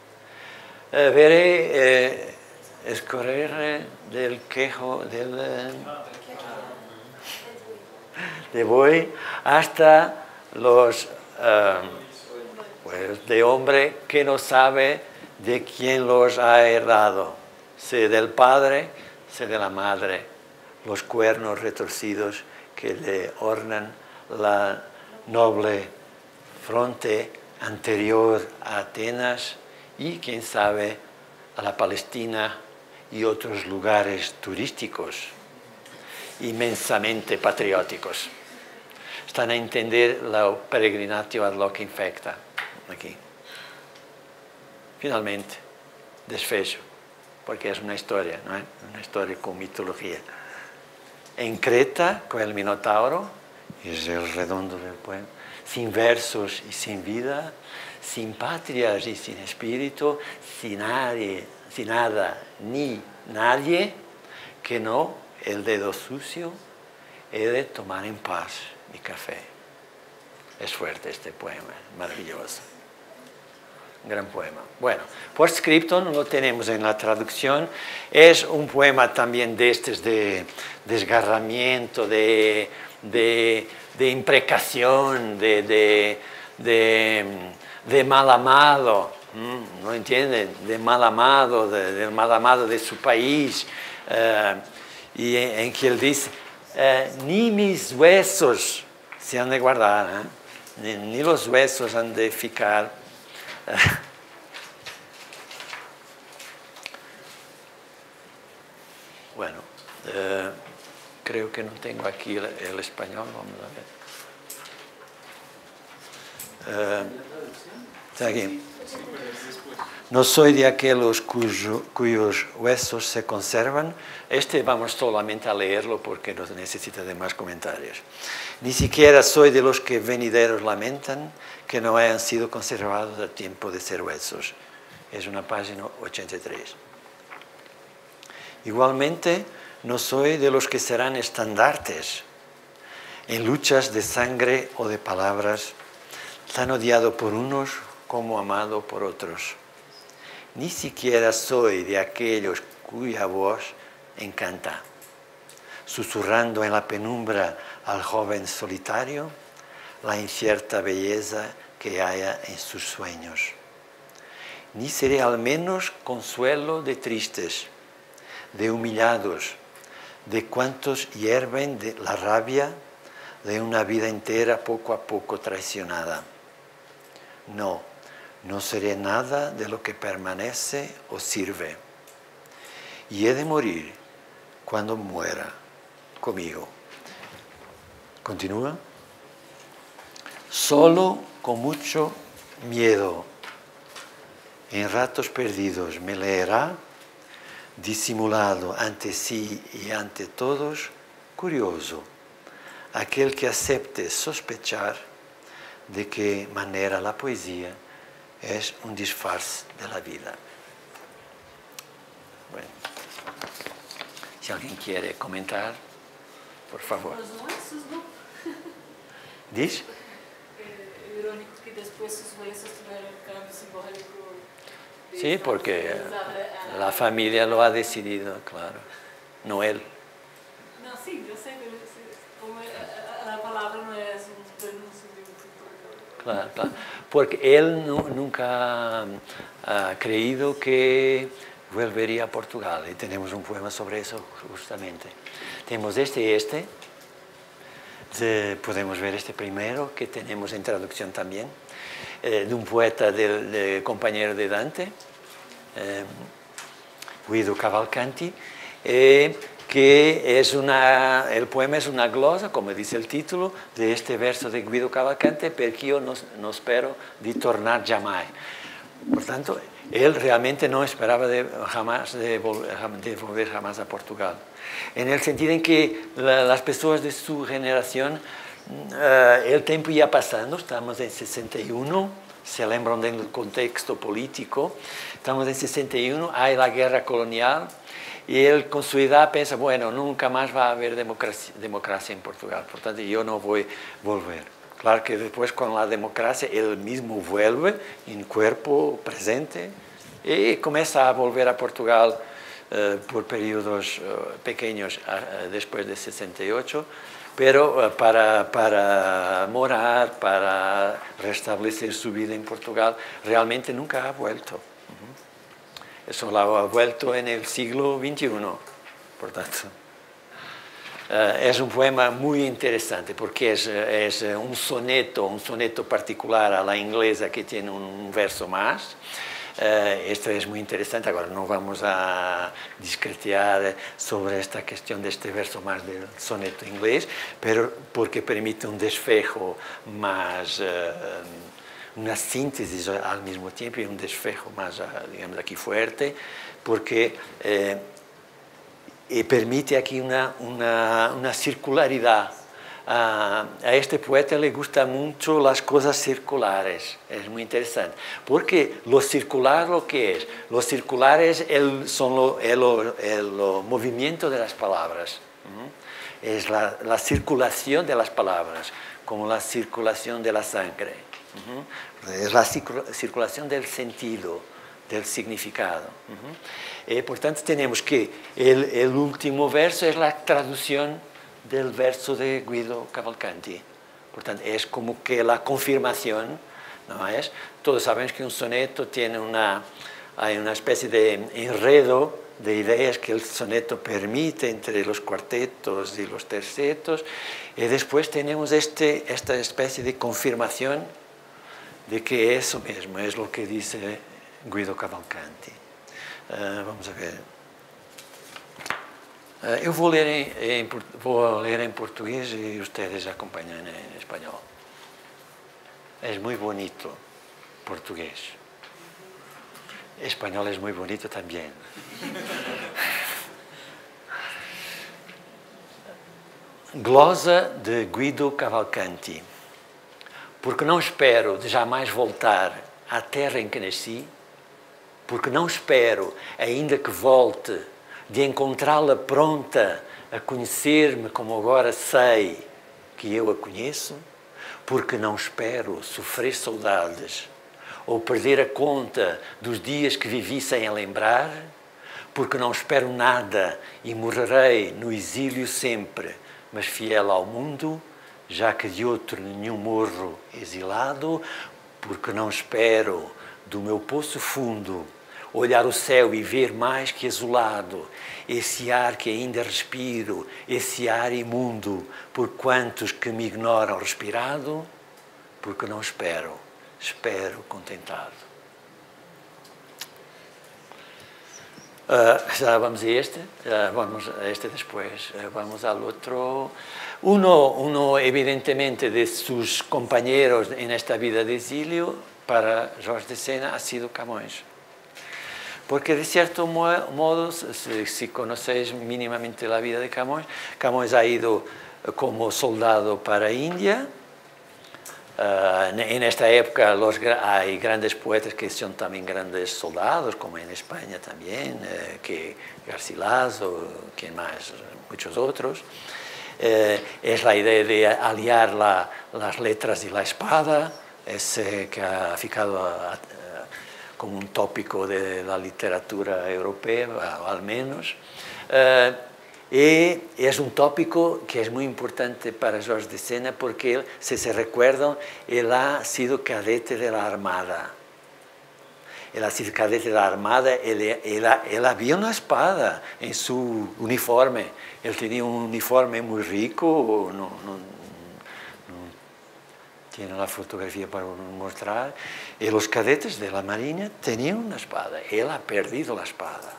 veré escorrer del quejo de buey hasta los pues, de hombre que no sabe de quién los ha heredado, sea del padre, sea de la madre, los cuernos retorcidos que le ornan la noble fronte anterior a Atenas y, quién sabe, a la Palestina y otros lugares turísticos inmensamente patrióticos. Están a entender la peregrinatio ad loc infecta aquí. Finalmente, desfecho, porque es una historia, ¿no? Una historia con mitología. En Creta, con el Minotauro, es el redondo del poema, sin versos y sin vida, sin patrias y sin espíritu, sin nada ni nadie, que no el dedo sucio he de tomar en paz mi café. Es fuerte este poema, maravilloso. Un gran poema. Bueno, Postscriptum lo tenemos en la traducción. Es un poema también de estos de desgarramiento, de imprecación, de mal amado. ¿No entienden? De mal amado, del mal amado de su país. Y en que él dice, ni mis huesos se han de guardar, ni los huesos han de ficar. Bueno, creo que no tengo aquí el español, vamos a ver. Está aquí. No soy de aquellos cuyos huesos se conservan. Vamos solamente a leerlo porque no necesita de más comentarios. Ni siquiera soy de los que venideros lamentan que no hayan sido conservados a tiempo de ser huesos. Es una página 83. Igualmente, no soy de los que serán estandartes en luchas de sangre o de palabras, tan odiado por unos como amado por otros. Ni siquiera soy de aquellos cuya voz encanta, susurrando en la penumbra al joven solitario la incierta belleza que haya en sus sueños. ni seré al menos consuelo de tristes, de humillados, de cuantos hierven de la rabia de una vida entera poco a poco traicionada. No, no seré nada de lo que permanece o sirve. Y he de morir cuando muera conmigo. Continúa. Solo con mucho miedo, en ratos perdidos, me leerá, disimulado ante sí y ante todos, curioso, aquel que acepte sospechar de qué manera la poesía es un disfraz de la vida. Bueno, si alguien quiere comentar, por favor. Os versos, não? ¿Dice? É irônico que depois os versos tiveram um cambio simbólico. Sí, porque la familia lo ha decidido, claro, no él. Não, sim, eu sei, como a palavra não é um pronúncio de um futuro. Claro, claro. Porque él nunca ha creído que volvería a Portugal. Y tenemos un poema sobre eso justamente. Tenemos este y este. Podemos ver este primero, que tenemos en traducción también, de un poeta del compañero de Dante, Guido Cavalcanti, que es el poema es una glosa, como dice el título, de este verso de Guido Cavalcanti, perché io non spero di tornar jamais. Por tanto, él realmente no esperaba de volver jamás a Portugal. En el sentido en que las personas de su generación, el tiempo ya pasando, estamos en 61, se lembran del contexto político, estamos en 61, hay la guerra colonial, y él con su edad piensa, bueno, nunca más va a haber democracia en Portugal, por tanto yo no voy a volver. Claro que después con la democracia él mismo vuelve en cuerpo presente y comienza a volver a Portugal por periodos pequeños después de 68, pero para morar, para restablecer su vida en Portugal, realmente nunca ha vuelto. Eso ha vuelto en el siglo XXI, por tanto. Es un poema muy interesante porque es un soneto particular a la inglesa que tiene un verso más. Esto es muy interesante. Ahora no vamos a discretear sobre esta cuestión de este verso más del soneto inglés, pero porque permite un despejo más, una síntesis al mismo tiempo y un despejo más, digamos, aquí fuerte, porque y permite aquí una circularidad. A este poeta le gustan mucho las cosas circulares, es muy interesante, porque lo circular lo que es, lo circular es son el movimiento de las palabras, es la circulación de las palabras, como la circulación de la sangre, es la circulación del sentido, del significado. Por tanto, tenemos que el último verso es la traducción del verso de Guido Cavalcanti. Por tanto, es como que la confirmación, ¿no es? Todos sabemos que un soneto tiene hay una especie de enredo de ideas que el soneto permite entre los cuartetos y los tercetos, y después tenemos esta especie de confirmación de que eso mismo es lo que dice Guido Cavalcanti. Vamos a ver. Eu vou ler em português e ustedes acompanham em espanhol. É muito bonito português. Espanhol é muito bonito também. Glosa de Guido Cavalcanti. Porque não espero de jamais voltar à terra em que nasci, porque não espero, ainda que volte, de encontrá-la pronta a conhecer-me como agora sei que eu a conheço, porque não espero sofrer saudades ou perder a conta dos dias que vivi sem a lembrar, porque não espero nada e morrerei no exílio sempre, mas fiel ao mundo, já que de outro nenhum morro exilado, porque não espero do meu poço fundo, olhar o céu e ver mais que azulado, esse ar que ainda respiro, esse ar imundo, por quantos que me ignoram respirado, porque não espero, espero contentado. Ya vamos a este, vamos a este después, vamos al otro. Uno evidentemente de sus compañeros en esta vida de exilio para Jorge de Sena ha sido Camões. Porque de cierto modo, si conocéis mínimamente la vida de Camões, Camões ha ido como soldado para India. En esta época hay grandes poetas que son también grandes soldados, como en España también, que Garcilaso, ¿quién más? Muchos otros. Es la idea de aliar las letras y la espada, que ha ficado como un tópico de la literatura europea, al menos. Y es un tópico que es muy importante para Jorge de Sena porque él, si se recuerdan, él ha sido cadete de la Armada. Él ha sido cadete de la Armada, él había una espada en su uniforme. Él tenía un uniforme muy rico, no tiene la fotografía para mostrar. Y los cadetes de la Marina tenían una espada. Él ha perdido la espada.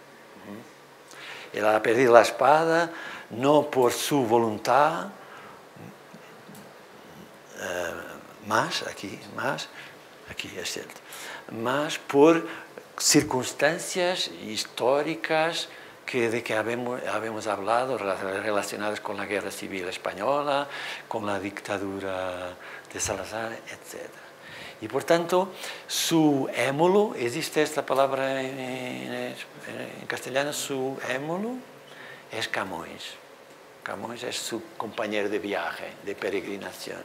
Él ha perdido la espada no por su voluntad, aquí es cierto, más por circunstancias históricas de que habemos hablado, relacionadas con la Guerra Civil Española, con la dictadura de Salazar, etc. Y por tanto, su émulo, ¿existe esta palabra en castellano? Su émulo es Camões. Camões es su compañero de viaje, de peregrinación.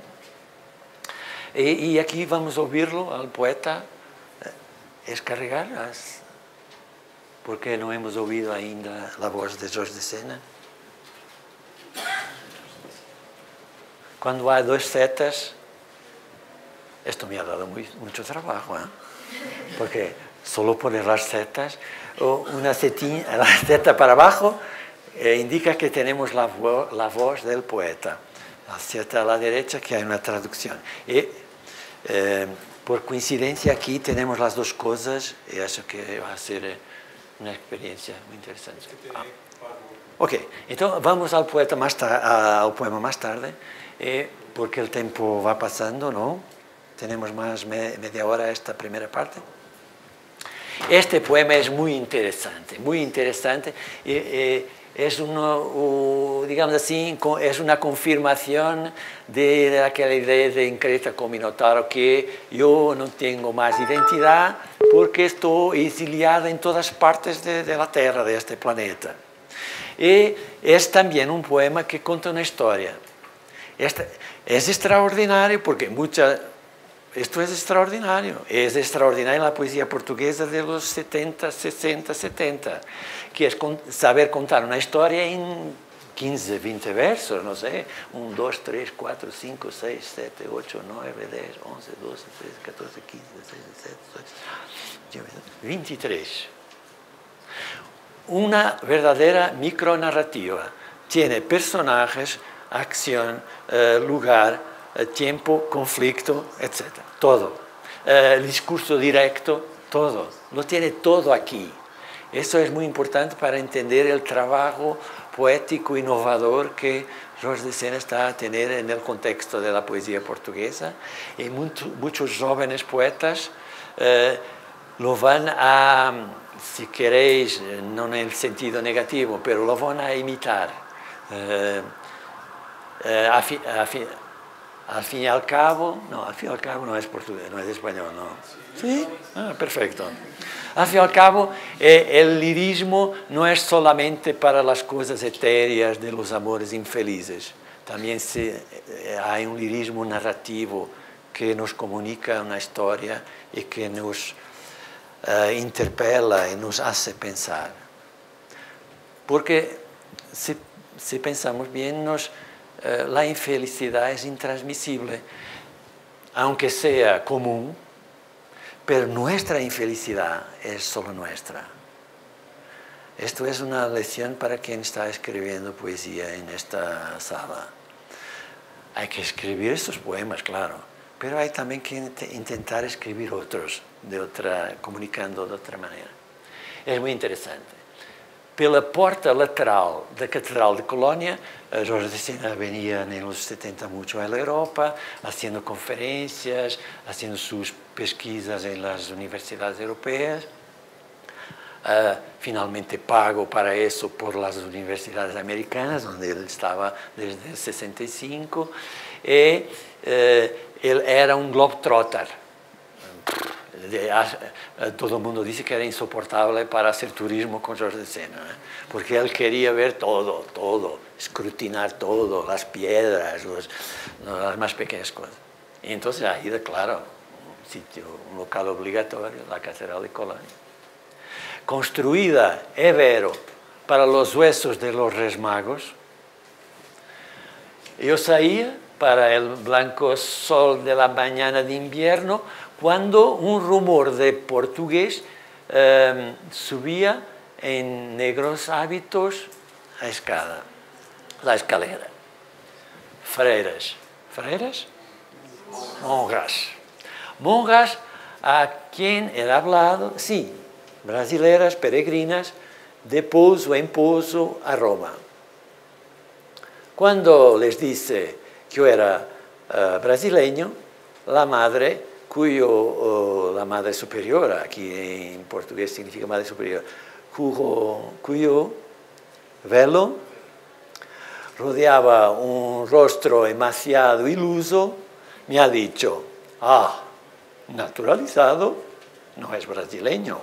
Y aquí vamos a oírlo al poeta descarregar, porque no hemos oído ainda la voz de Jorge de Sena. Cuando hay dos setas, esto me ha dado mucho trabajo, porque solo poner las setas, o una setilla, la seta para abajo, indica que tenemos la voz del poeta. La seta a la derecha, que hay una traducción. Y por coincidencia aquí tenemos las dos cosas, y eso que va a ser una experiencia muy interesante. Ok, entonces vamos al poema más tarde, porque el tiempo va pasando, ¿no? Tenemos más media hora esta primera parte. Este poema es muy interesante, es digamos así, es una confirmación de aquella idea de Increta con Minotauro, que yo no tengo más identidad porque estoy exiliada en todas partes de la Tierra, de este planeta. Y es también un poema que cuenta una historia. Es extraordinario porque esto es extraordinario en la poesía portuguesa de los 70, 60, 70, que es saber contar una historia en 15, 20 versos, no sé, 1, 2, 3, 4, 5, 6, 7, 8, 9, 10, 11, 12, 13, 14, 15, 16, 17, 18, 23. Una verdadera micronarrativa. Tiene personajes, acción, lugar, tiempo, conflicto, etc. Todo. El discurso directo, todo. Lo tiene todo aquí. Eso es muy importante para entender el trabajo poético innovador que Jorge de Sena está a tener en el contexto de la poesía portuguesa. Y muchos jóvenes poetas lo van a, si queréis, no en el sentido negativo, pero lo van a imitar. Al fin y al cabo no es portugués, no es español, no. ¿Sí? Perfecto. Al fin y al cabo, el lirismo no es solamente para las cosas etéreas de los amores infelices. También hay un lirismo narrativo que nos comunica una historia y que nos interpela y nos hace pensar. Porque si pensamos bien, la infelicidad es intransmisible, aunque sea común, pero nuestra infelicidad es solo nuestra. Esto es una lección para quien está escribiendo poesía en esta sala. Hay que escribir estos poemas, claro, pero hay también que intentar escribir otros, comunicando de otra manera. Es muy interesante. Pela porta lateral da Catedral de Colónia, Jorge de Sena venía en los 70 mucho a la Europa, haciendo conferencias, haciendo sus pesquisas en las universidades europeas. Finalmente pago para eso por las universidades americanas, donde él estaba desde el 65, y él era un globetrotter. Todo el mundo dice que era insoportable para hacer turismo con Jorge de Sena, porque él quería ver todo, escrutinar todo, las piedras, las más pequeñas cosas. Y entonces ha ido, claro, un local obligatorio, la Catedral de Colonia. Construida, es vero, para los huesos de los Reyes Magos. Yo salía para el blanco sol de la mañana de invierno cuando un rumor de portugués subía en negros hábitos la escalera. Freiras. ¿Freiras? Monjas a quien era hablado, sí, brasileras, peregrinas, de pouso en pouso a Roma. Cuando les dice que yo era brasileño, la madre, la madre superior, aquí en portugués significa madre superior, cuyo velo rodeaba un rostro emaciado y iluso, me ha dicho, naturalizado, no es brasileño.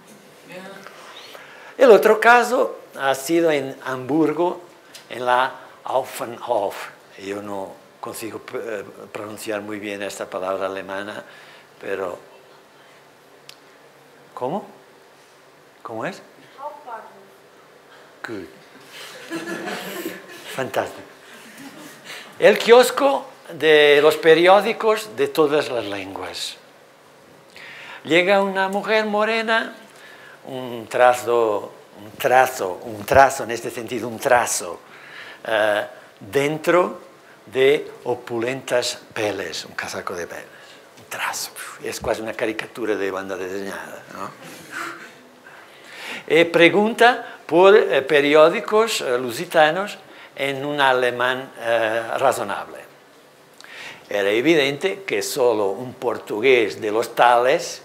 El otro caso ha sido en Hamburgo, en la Aufenhof. Yo no consigo pronunciar muy bien esta palabra alemana, pero... ¿Cómo? ¿Cómo es? Good. Fantástico. El kiosco de los periódicos de todas las lenguas. Llega una mujer morena, un trazo en este sentido, un trazo, dentro de opulentas peles, un casaco de peles, un trazo, es casi una caricatura de banda diseñada, ¿no? Pregunta por periódicos lusitanos en un alemán razonable. Era evidente que solo un portugués de los tales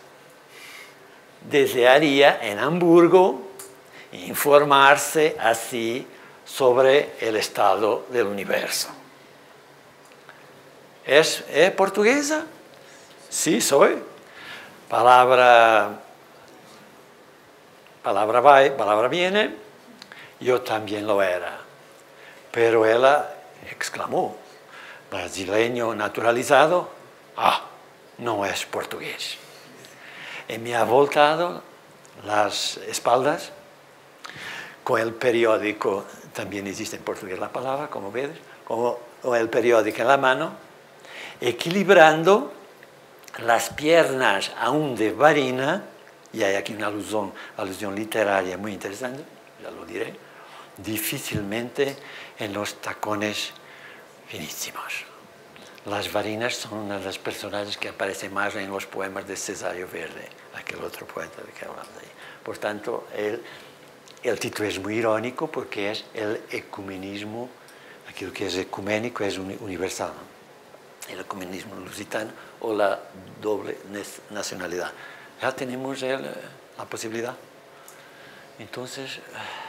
desearía en Hamburgo informarse así sobre el estado del universo. ¿Es portuguesa? Sí, soy. Palabra va, palabra viene. Yo también lo era. Pero ella exclamó, brasileño naturalizado, no es portugués. Y me ha voltado las espaldas con el periódico, también existe en portugués la palabra, como ves, con el periódico en la mano, equilibrando las piernas aún de varina, y hay aquí una alusión literaria muy interesante, ya lo diré, difícilmente en los tacones finísimos. Las varinas son una de las personajes que aparecen más en los poemas de Cesário Verde, aquel otro poeta de que hablamos ahí. Por tanto, el título es muy irónico porque es el ecumenismo, aquello que es ecuménico es universal, ¿no? El ecumenismo lusitano o la doble nacionalidad. Ya tenemos la posibilidad. Entonces,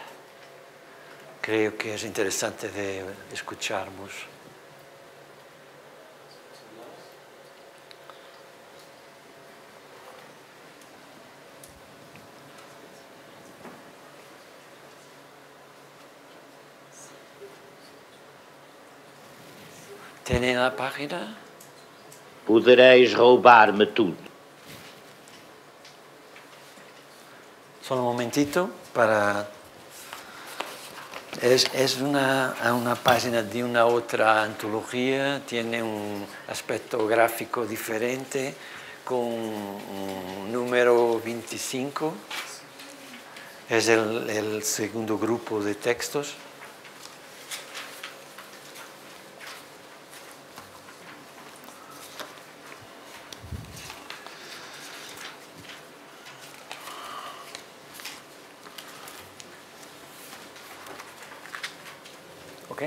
creo que es interesante de escucharnos. ¿Tienen la página? Podereis roubar-me tudo. Solo un momentito para... Es una página de una otra antología, tiene un aspecto gráfico diferente, con un número 25. Es el segundo grupo de textos. ¿Ok?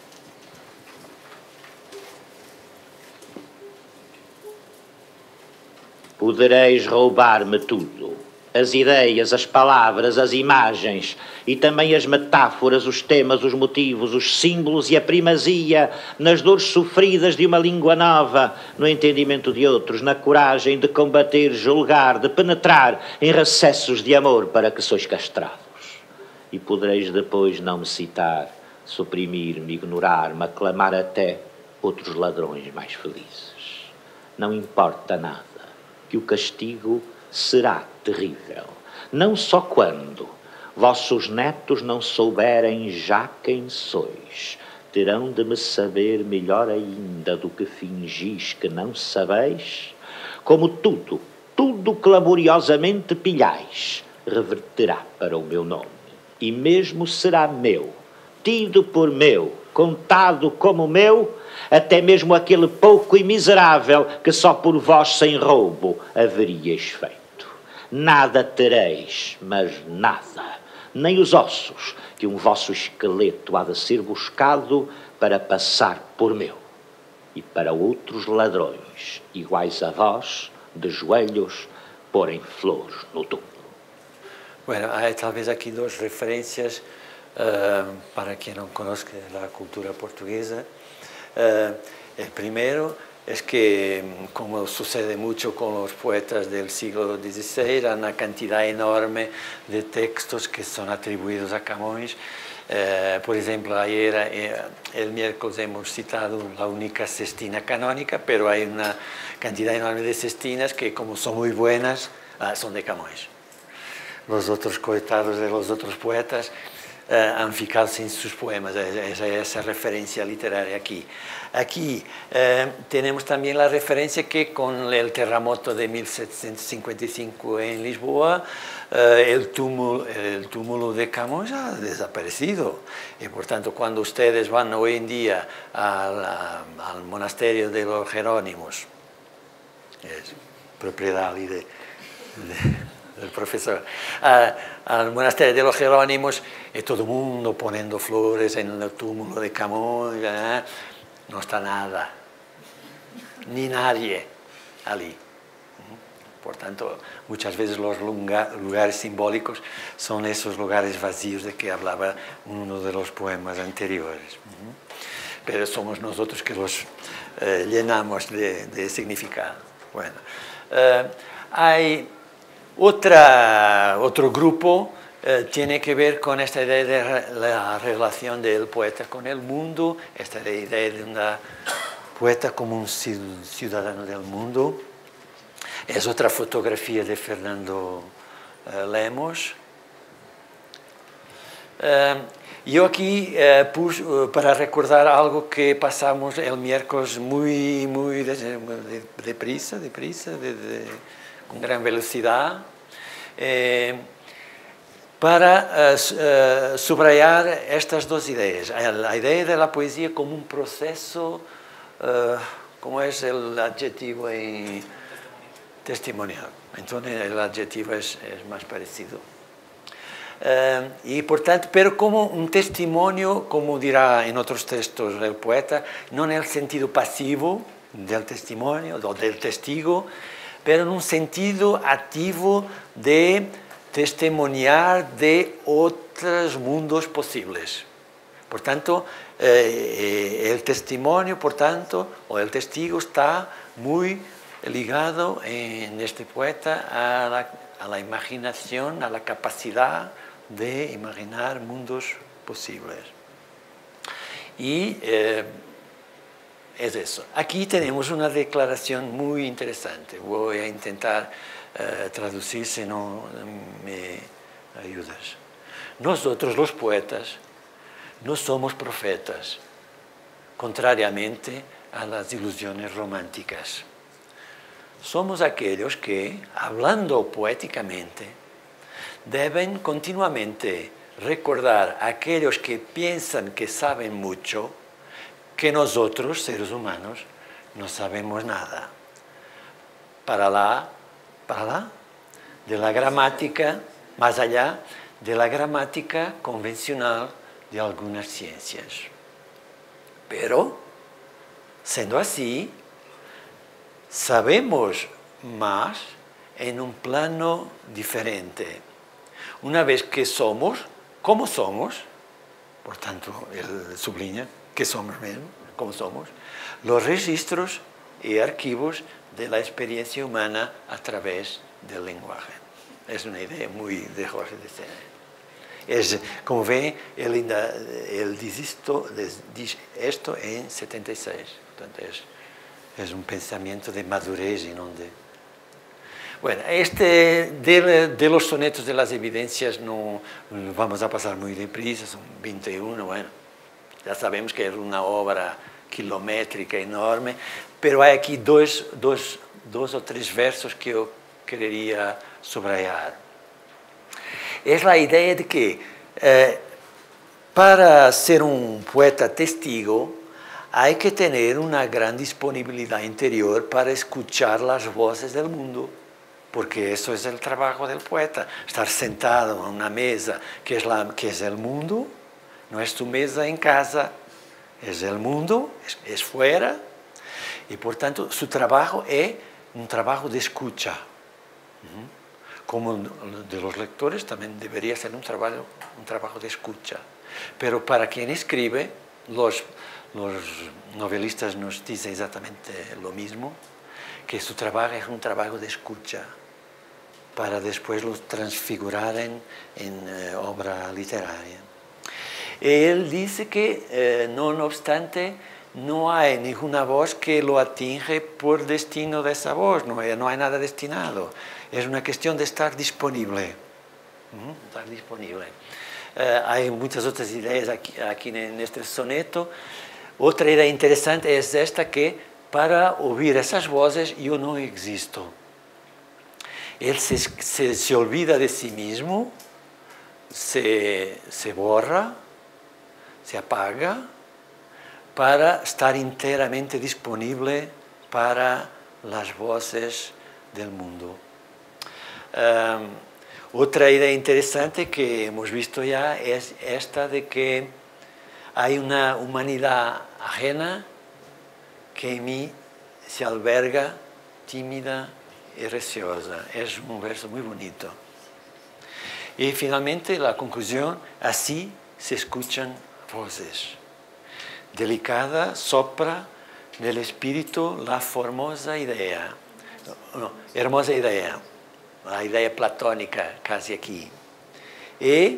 Podereis roubar-me tudo. As ideias, as palavras, as imagens e também as metáforas, os temas, os motivos, os símbolos e a primazia nas dores sofridas de uma língua nova, no entendimento de outros, na coragem de combater, julgar, de penetrar em recessos de amor para que sois castrados. E podereis depois não me citar, suprimir-me, ignorar-me, aclamar até outros ladrões mais felizes. Não importa nada, que o castigo será terrível, não só quando vossos netos não souberem já quem sois, terão de me saber melhor ainda do que fingis que não sabeis, como tudo que laboriosamente pilhais, reverterá para o meu nome, e mesmo será meu, tido por meu, contado como meu, até mesmo aquele pouco e miserável que só por vós sem roubo haveríeis feito. Nada tereis, mas nada, nem os ossos, que um vosso esqueleto há de ser buscado para passar por meu, e para outros ladrões, iguais a vós, de joelhos, porem flores no túmulo. Bueno, hay tal vez aquí dos referencias para quien no conozca la cultura portuguesa. El primero es que, como sucede mucho con los poetas del siglo XVI, hay una cantidad enorme de textos que son atribuidos a Camões. Por ejemplo, ayer, el miércoles, hemos citado la única sextina canónica, pero hay una cantidad enorme de sextinas que, como son muy buenas, son de Camões. Los otros coetados de los otros poetas han fijado en sus poemas, esa referencia literaria aquí. Aquí tenemos también la referencia que con el terremoto de 1755 en Lisboa, el túmulo de Camões ha desaparecido. Y por tanto, cuando ustedes van hoy en día al monasterio de los Jerónimos, es propiedad del profesor, al monasterio de los Jerónimos, y todo el mundo poniendo flores en el túmulo de Camões, no está nada, ni nadie allí. Por tanto, muchas veces los lugares simbólicos son esos lugares vacíos de que hablaba uno de los poemas anteriores. Pero somos nosotros que los llenamos de significado. Bueno, hay otro grupo, tiene que ver con esta idea de la relación del poeta con el mundo, esta idea de un poeta como un ciudadano del mundo. Es otra fotografía de Fernando Lemos. Yo aquí puse para recordar algo que pasamos el miércoles muy deprisa, con gran velocidad, para subrayar estas dos ideas. La idea de la poesía como un proceso, ¿cómo es el adjetivo? Testimonial. Entonces el adjetivo es más parecido. Y por tanto, pero como un testimonio, como dirá en otros textos el poeta, no en el sentido pasivo del testimonio o del testigo, pero en un sentido activo de testimoniar de otros mundos posibles. Por tanto, el testimonio, por tanto, o el testigo está muy ligado en este poeta a la imaginación, a la capacidad de imaginar mundos posibles. Y es eso. Aquí tenemos una declaración muy interesante. Voy a intentar traducir si no me ayudas. Nosotros los poetas no somos profetas, contrariamente a las ilusiones románticas. somos aquellos que, hablando poéticamente, deben continuamente recordar a aquellos que piensan que saben mucho, que nosotros, seres humanos, no sabemos nada. Para allá de la gramática, más allá de la gramática convencional de algunas ciencias. Pero, siendo así, sabemos más en un plano diferente. Una vez que somos, como somos, por tanto, él subliña que somos mismos, como somos, los registros y archivos de la experiencia humana a través del lenguaje. Es una idea muy de Jorge de Sena. Como ven, él dice esto en 76. Entonces, es un pensamiento de madurez y no de... Bueno, de los sonetos de las evidencias no vamos a pasar muy deprisa, son 21, bueno, ya sabemos que es una obra kilométrica enorme, pero hay aquí dos o tres versos que yo quería subrayar. Es la idea de que para ser un poeta testigo hay que tener una gran disponibilidad interior para escuchar las voces del mundo, porque eso es el trabajo del poeta, estar sentado en una mesa que es el mundo, no es tu mesa en casa, es el mundo, es fuera, y por tanto su trabajo es un trabajo de escucha. Como de los lectores también debería ser un trabajo de escucha. Pero para quien escribe, los novelistas nos dicen exactamente lo mismo, que su trabajo es un trabajo de escucha, para después lo transfigurar en obra literaria. Él dice que, no obstante, no hay ninguna voz que lo atinge por destino de esa voz, no hay nada destinado. Es una cuestión de estar disponible. Estar disponible. Hay muchas otras ideas aquí en este soneto. Otra idea interesante es esta, que para oír esas voces yo no existo. Él se olvida de sí mismo, se borra, se apaga, para estar enteramente disponible para las voces del mundo. Otra idea interesante que hemos visto ya es esta de que hay una humanidad ajena que en mí se alberga tímida y receosa. Es un verso muy bonito. Y finalmente la conclusión: así se escuchan voces. Delicada sopra del espíritu la formosa idea, hermosa idea, la idea platónica casi aquí. Y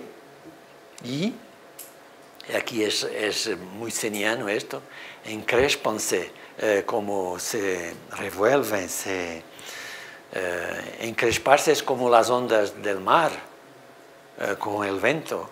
aquí es muy seniano esto, encréspanse, como se revuelven, encresparse es como las ondas del mar, con el viento.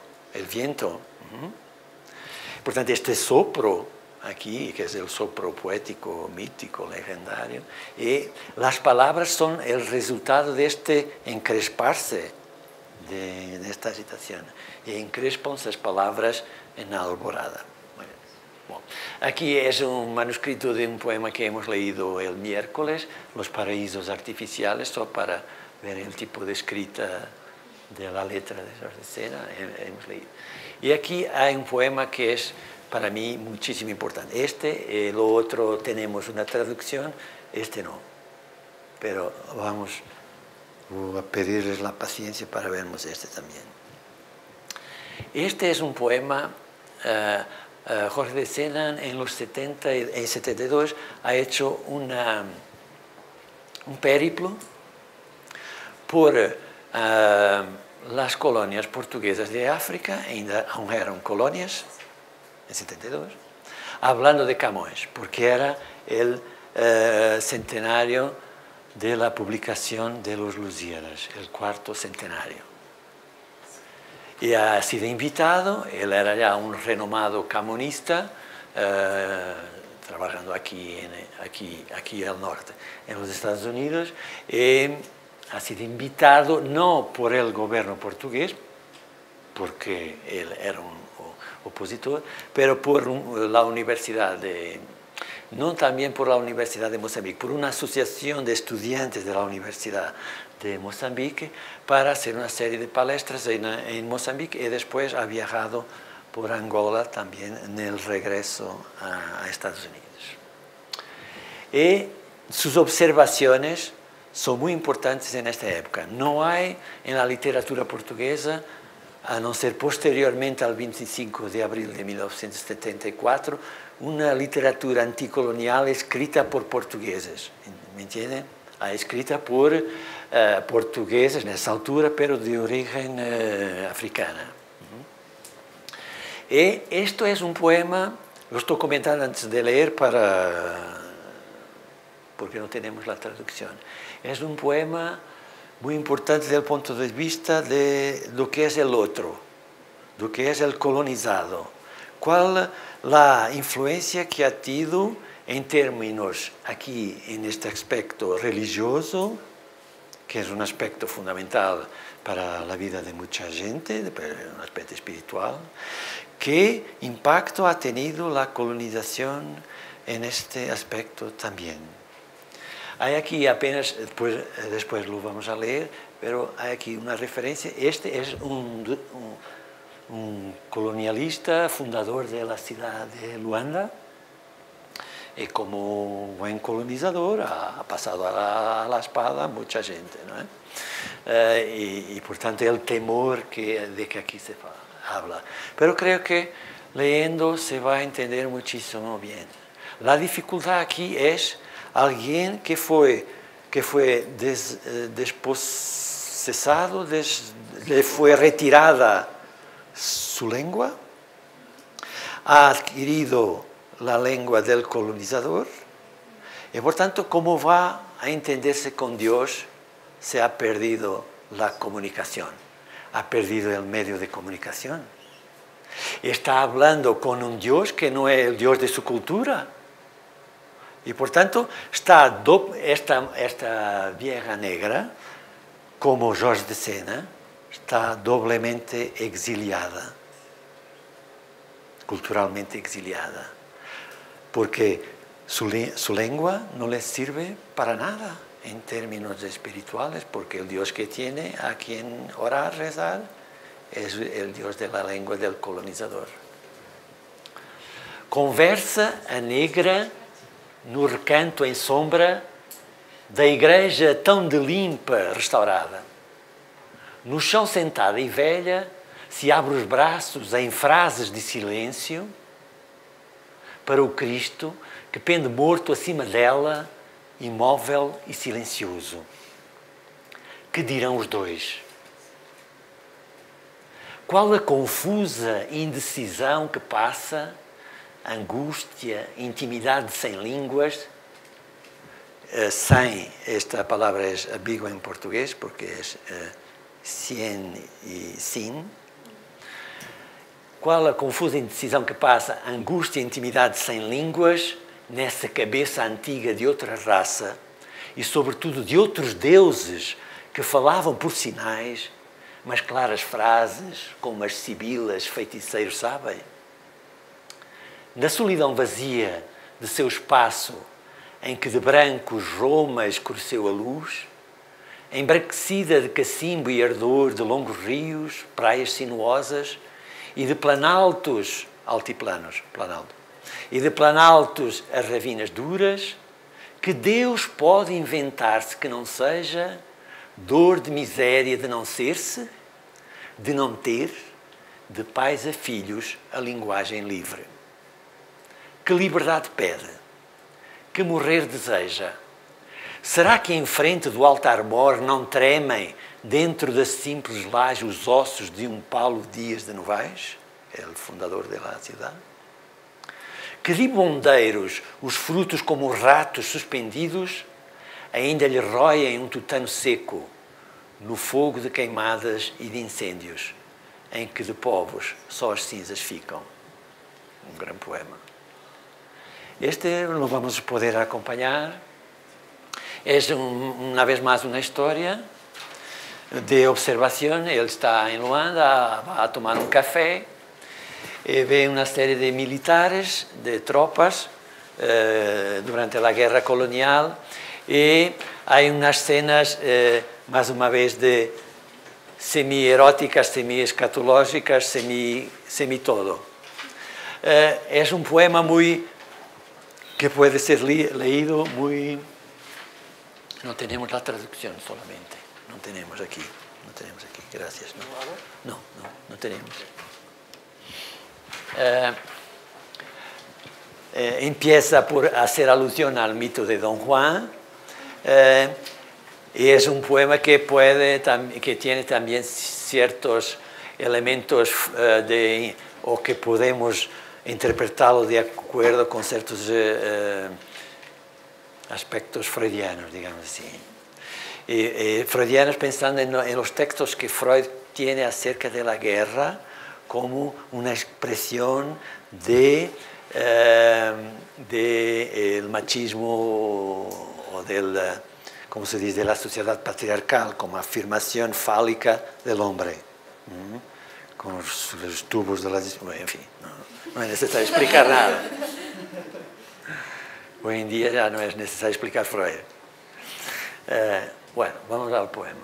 Por tanto, este sopro aquí, que es el sopro poético, mítico, legendario, y las palabras son el resultado de este encresparse de esta agitación. Y encrespan las palabras en la alborada. Bueno, aquí es un manuscrito de un poema que hemos leído el miércoles, Los paraísos artificiales, solo para ver el tipo de escrita de la letra de Jorge de Sena, hemos leído. Y aquí hay un poema que es para mí muchísimo importante. Lo otro tenemos una traducción, este no. Pero vamos a pedirles la paciencia para vernos este también. Este es un poema, Jorge de Sena en los 70 y en 72 ha hecho un periplo por las colonias portuguesas de África, aún eran colonias, en 72, hablando de Camões, porque era el centenario de la publicación de Los Lusíadas, el 4º centenario. Y ha sido invitado, él era ya un renomado camonista, trabajando aquí al norte, en los Estados Unidos, ha sido invitado no por el gobierno portugués, porque él era un opositor, pero por la Universidad no también por la Universidad de Mozambique, por una asociación de estudiantes de la Universidad de Mozambique para hacer una serie de palestras en Mozambique, y después ha viajado por Angola también en el regreso a Estados Unidos. Y sus observaciones son muy importantes en esta época. No hay en la literatura portuguesa, a no ser posteriormente al 25 de abril de 1974, una literatura anticolonial escrita por portugueses, ¿me entienden? Escrita por portugueses en esa altura, pero de origen africana. Y esto es un poema, lo estoy comentando antes de leer porque no tenemos la traducción. Es un poema muy importante desde el punto de vista de lo que es el otro, lo que es el colonizado. ¿Cuál la influencia que ha tenido en términos aquí en este aspecto religioso, que es un aspecto fundamental para la vida de mucha gente, un aspecto espiritual? ¿Qué impacto ha tenido la colonización en este aspecto también? Hay aquí apenas, después lo vamos a leer, pero hay aquí una referencia. Este es un colonialista, fundador de la ciudad de Luanda, y como buen colonizador ha pasado a la espada a mucha gente, ¿no? Y por tanto el temor de que aquí se habla. Pero creo que leyendo se va a entender muchísimo bien. La dificultad aquí es alguien que fue desposesado, le fue retirada su lengua, ha adquirido la lengua del colonizador, y por tanto, ¿cómo va a entenderse con Dios? Se ha perdido la comunicación, ha perdido el medio de comunicación. Está hablando con un Dios que no es el Dios de su cultura. Y por tanto, esta vieja negra, como Jorge de Sena, está doblemente exiliada, culturalmente exiliada, porque su lengua no le sirve para nada en términos espirituales, porque el Dios que tiene a quien orar, rezar, es el Dios de la lengua del colonizador. Conversa a negra no recanto em sombra da igreja tão de limpa restaurada. No chão sentada e velha, se abre os braços em frases de silêncio para o Cristo que pende morto acima dela, imóvel e silencioso. Que dirão os dois? Qual a confusa indecisão que passa, angústia, intimidade sem línguas, sem, esta palavra é ambígua em português, porque é cien e sin. Qual a confusa indecisão que passa, angústia e intimidade sem línguas, nessa cabeça antiga de outra raça e, sobretudo, de outros deuses que falavam por sinais, mas claras frases, como as sibilas, feiticeiros sabem. Na solidão vazia de seu espaço, em que de brancos Roma escureceu a luz, embranquecida de cacimbo e ardor de longos rios, praias sinuosas e de planaltos, altiplanos, planalto, e de planaltos as ravinas duras, que Deus pode inventar-se que não seja dor de miséria de não ser-se, de não ter, de pais a filhos, a linguagem livre. Que liberdade pede? Que morrer deseja? Será que em frente do altar-mor não tremem, dentro da simples laje, os ossos de um Paulo Dias de Novaes, o fundador da cidade? Que de bondeiros os frutos como ratos suspendidos ainda lhe roem um tutano seco no fogo de queimadas e de incêndios, em que de povos só as cinzas ficam. Um grande poema. Este lo vamos a poder acompañar. Es una vez más una historia de observación. Él está en Luanda, va a tomar un café, ve una serie de militares, de tropas, durante la guerra colonial, y hay unas escenas, más una vez, de semi-eróticas, semi-escatológicas, semi-todo. Es un poema que puede ser leído muy... No tenemos la traducción solamente, no tenemos aquí, gracias. No tenemos. Empieza por hacer alusión al mito de Don Juan, y es un poema que tiene también ciertos elementos o que podemos interpretarlo de acuerdo con ciertos aspectos freudianos, digamos así. Freudianos pensando en los textos que Freud tiene acerca de la guerra como una expresión del machismo o del, ¿cómo se dice?, de la sociedad patriarcal, como afirmación fálica del hombre, con los tubos de las... En fin, no es necesario explicar nada. Hoy en día ya no es necesario explicar Freud. Bueno, vamos ao poema.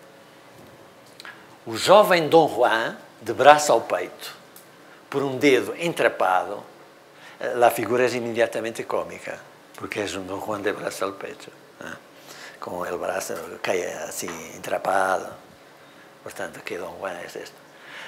O jovem Dom Juan, de braço ao peito, por um dedo entrapado, a figura é imediatamente cómica, porque é um Dom Juan de braço ao peito, com o braço cai assim, entrapado. Portanto, que Dom Juan é este?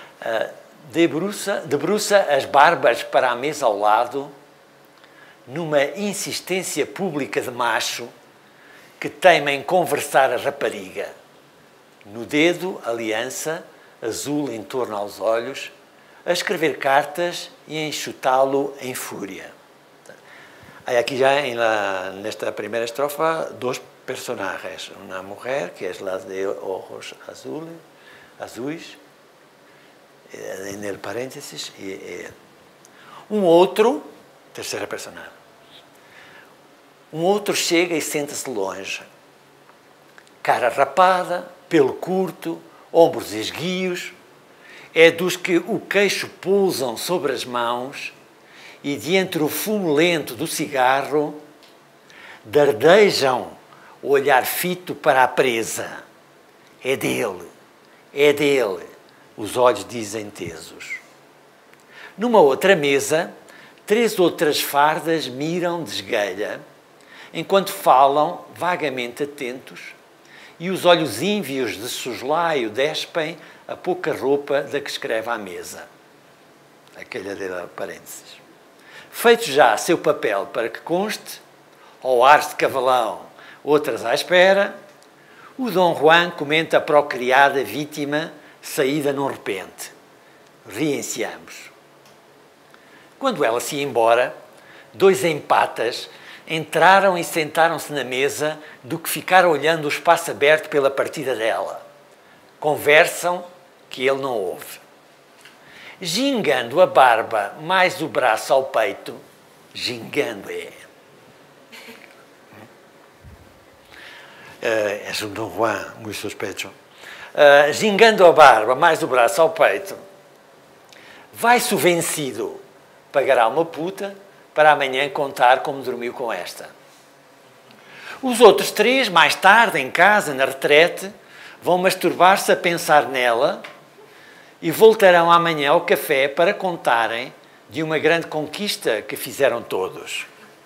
Debruça as barbas para a mesa ao lado, numa insistência pública de macho que teima em conversar a rapariga. No dedo, aliança, azul em torno aos olhos, a escrever cartas e a enxutá-lo em fúria. Há aqui já, nesta primeira estrofa, dois personagens. Uma mulher, que é a de ojos azuis, en el paréntesis, e ele. Um outro, terceira personagem. Um outro chega e senta-se longe. Cara rapada, pelo curto, ombros esguios, é dos que o queixo pousam sobre as mãos e, de entre o fumo lento do cigarro, dardejam o olhar fito para a presa. É dele, os olhos dizem tesos. Numa outra mesa, 3 outras fardas miram de esguelha, enquanto falam, vagamente atentos, e os olhos ínvios de soslaio despem a pouca roupa da que escreve à mesa. Aquela de parênteses. Feito já seu papel para que conste, ao ar de cavalão, outras à espera, o Dom Juan comenta para o criada vítima, saída num repente. Riem-se ambos. Quando ela se ia embora, 2 empatas entraram e sentaram-se na mesa do que ficaram olhando o espaço aberto pela partida dela. Conversam que ele não ouve. Gingando a barba mais o braço ao peito, gingando é um Dom Juan muito suspeito. Gingando a barba mais o braço ao peito, vai-se o vencido, pagará uma puta para amanhã contar como dormiu com esta. Os outros 3, mais tarde, em casa, na retrete, vão masturbar-se a pensar nela e voltarão amanhã ao café para contarem de uma grande conquista que fizeram todos.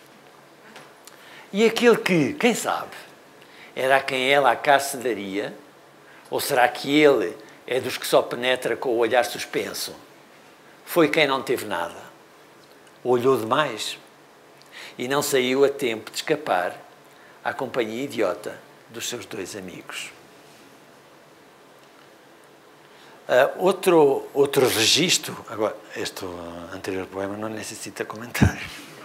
E aquele que, quem sabe, era a quem ela cá se daria, ou será que ele é dos que só penetra com o olhar suspenso? Foi quem não teve nada. Olhou demais e não saiu a tempo de escapar à companhia idiota dos seus 2 amigos. Outro registro, agora, este anterior poema não necessita comentário.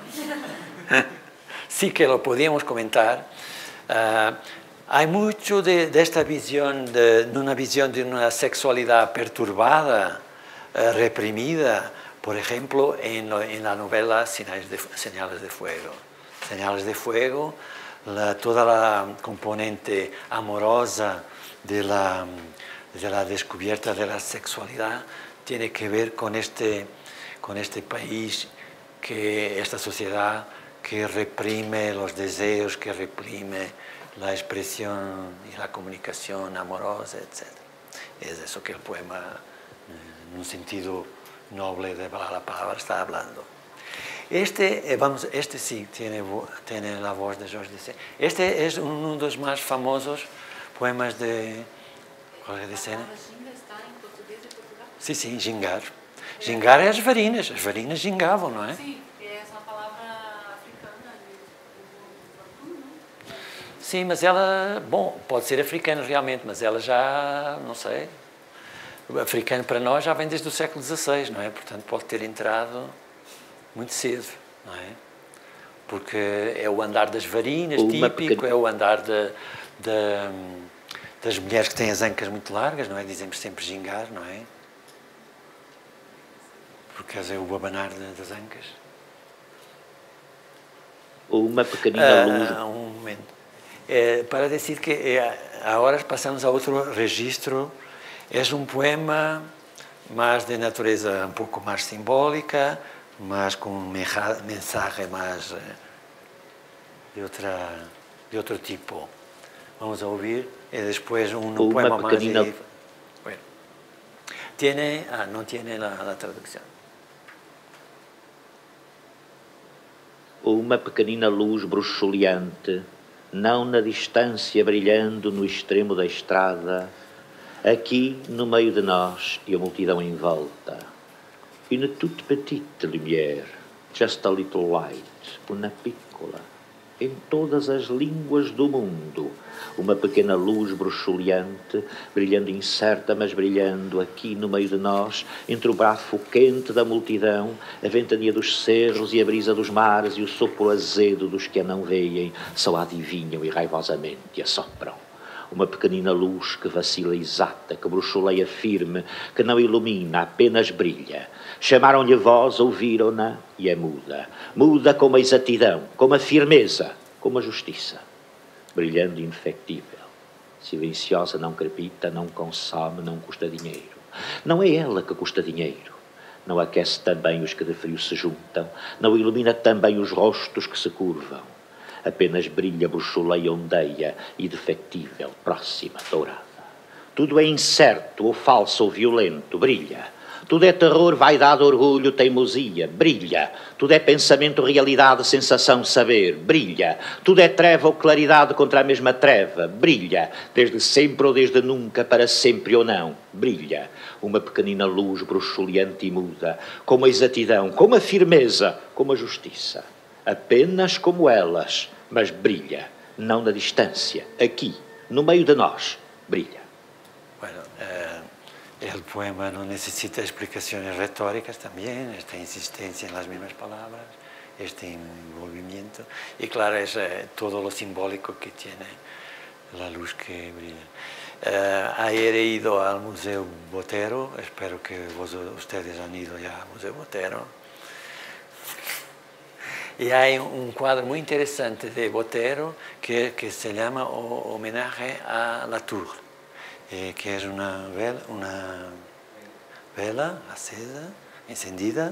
Sí que lo podíamos comentar. Hay mucho de esta visión, de una visión de una sexualidad perturbada, reprimida Por ejemplo, en la novela Señales de Fuego. Señales de Fuego, toda la componente amorosa de la descubierta de la sexualidad tiene que ver con este país, esta sociedad que reprime los deseos, que reprime la expresión y la comunicación amorosa, etc. Es eso que el poema, en un sentido noble de la palabra, está hablando. Este sí tiene la voz de Jorge Dessena. Este es uno de los más famosos poemas de Jorge Dessena. Ginga está em português de Portugal? Sí, gingar. Gingar é as varinas gingavam, não é? Sim, é essa palavra africana de bambu, não? Sim, mas ela, bom, pode ser africana realmente, mas ela já, não sei, o africano para nós já vem desde o século XVI, não é? Portanto, pode ter entrado muito cedo, não é? Porque é o andar das varinas típico, é o andar das mulheres que têm as ancas muito largas, não é? Dizemos sempre gingar, não é? Porque é o abanar das ancas. Uma pequenina luz. Um momento. Para dizer que agora passamos a outro registro. É um poema mais de natureza um pouco mais simbólica, mas com mensagem mais de outro tipo. Vamos a ouvir e depois um poema pequenina... mais... Bueno. Não tem a tradução. Uma pequenina luz bruxuleante, não na distância brilhando no extremo da estrada, aqui no meio de nós e a multidão em volta. Une toute petite lumière, just a little light, una piccola, em todas as línguas do mundo, uma pequena luz bruxuleante, brilhando incerta, mas brilhando aqui no meio de nós, entre o bafo quente da multidão, a ventania dos cerros e a brisa dos mares e o sopro azedo dos que a não veem, só a adivinham e raivosamente a sopram. Uma pequenina luz que vacila exata, que bruxuleia firme, que não ilumina, apenas brilha. Chamaram-lhe voz, ouviram-na e é muda. Muda como a exatidão, como a firmeza, como a justiça. Brilhando indefectível. Silenciosa, não crepita, não consome, não custa dinheiro. Não é ela que custa dinheiro. Não aquece também os que de frio se juntam. Não ilumina também os rostos que se curvam. Apenas brilha, bruxuleia, ondeia, indefectível, próxima, dourada. Tudo é incerto, ou falso, ou violento, brilha. Tudo é terror, vaidade, orgulho, teimosia, brilha. Tudo é pensamento, realidade, sensação, saber, brilha. Tudo é treva ou claridade contra a mesma treva, brilha. Desde sempre ou desde nunca, para sempre ou não, brilha. Uma pequenina luz bruxuleante e muda, como a exatidão, como a firmeza, como a justiça. Apenas como elas, mas brilha, não na distância, aqui, no meio de nós, brilha. Bueno, el poema no necesita explicaciones retóricas también, esta insistencia en las mismas palabras, este envolvimiento, y claro, es todo lo simbólico que tiene la luz que brilla. Ayer he ido al Museo Botero, espero que ustedes han ido ya al Museo Botero. Y hay un cuadro muy interesante de Botero que se llama Homenaje a Latour, que es una vela acesa, encendida,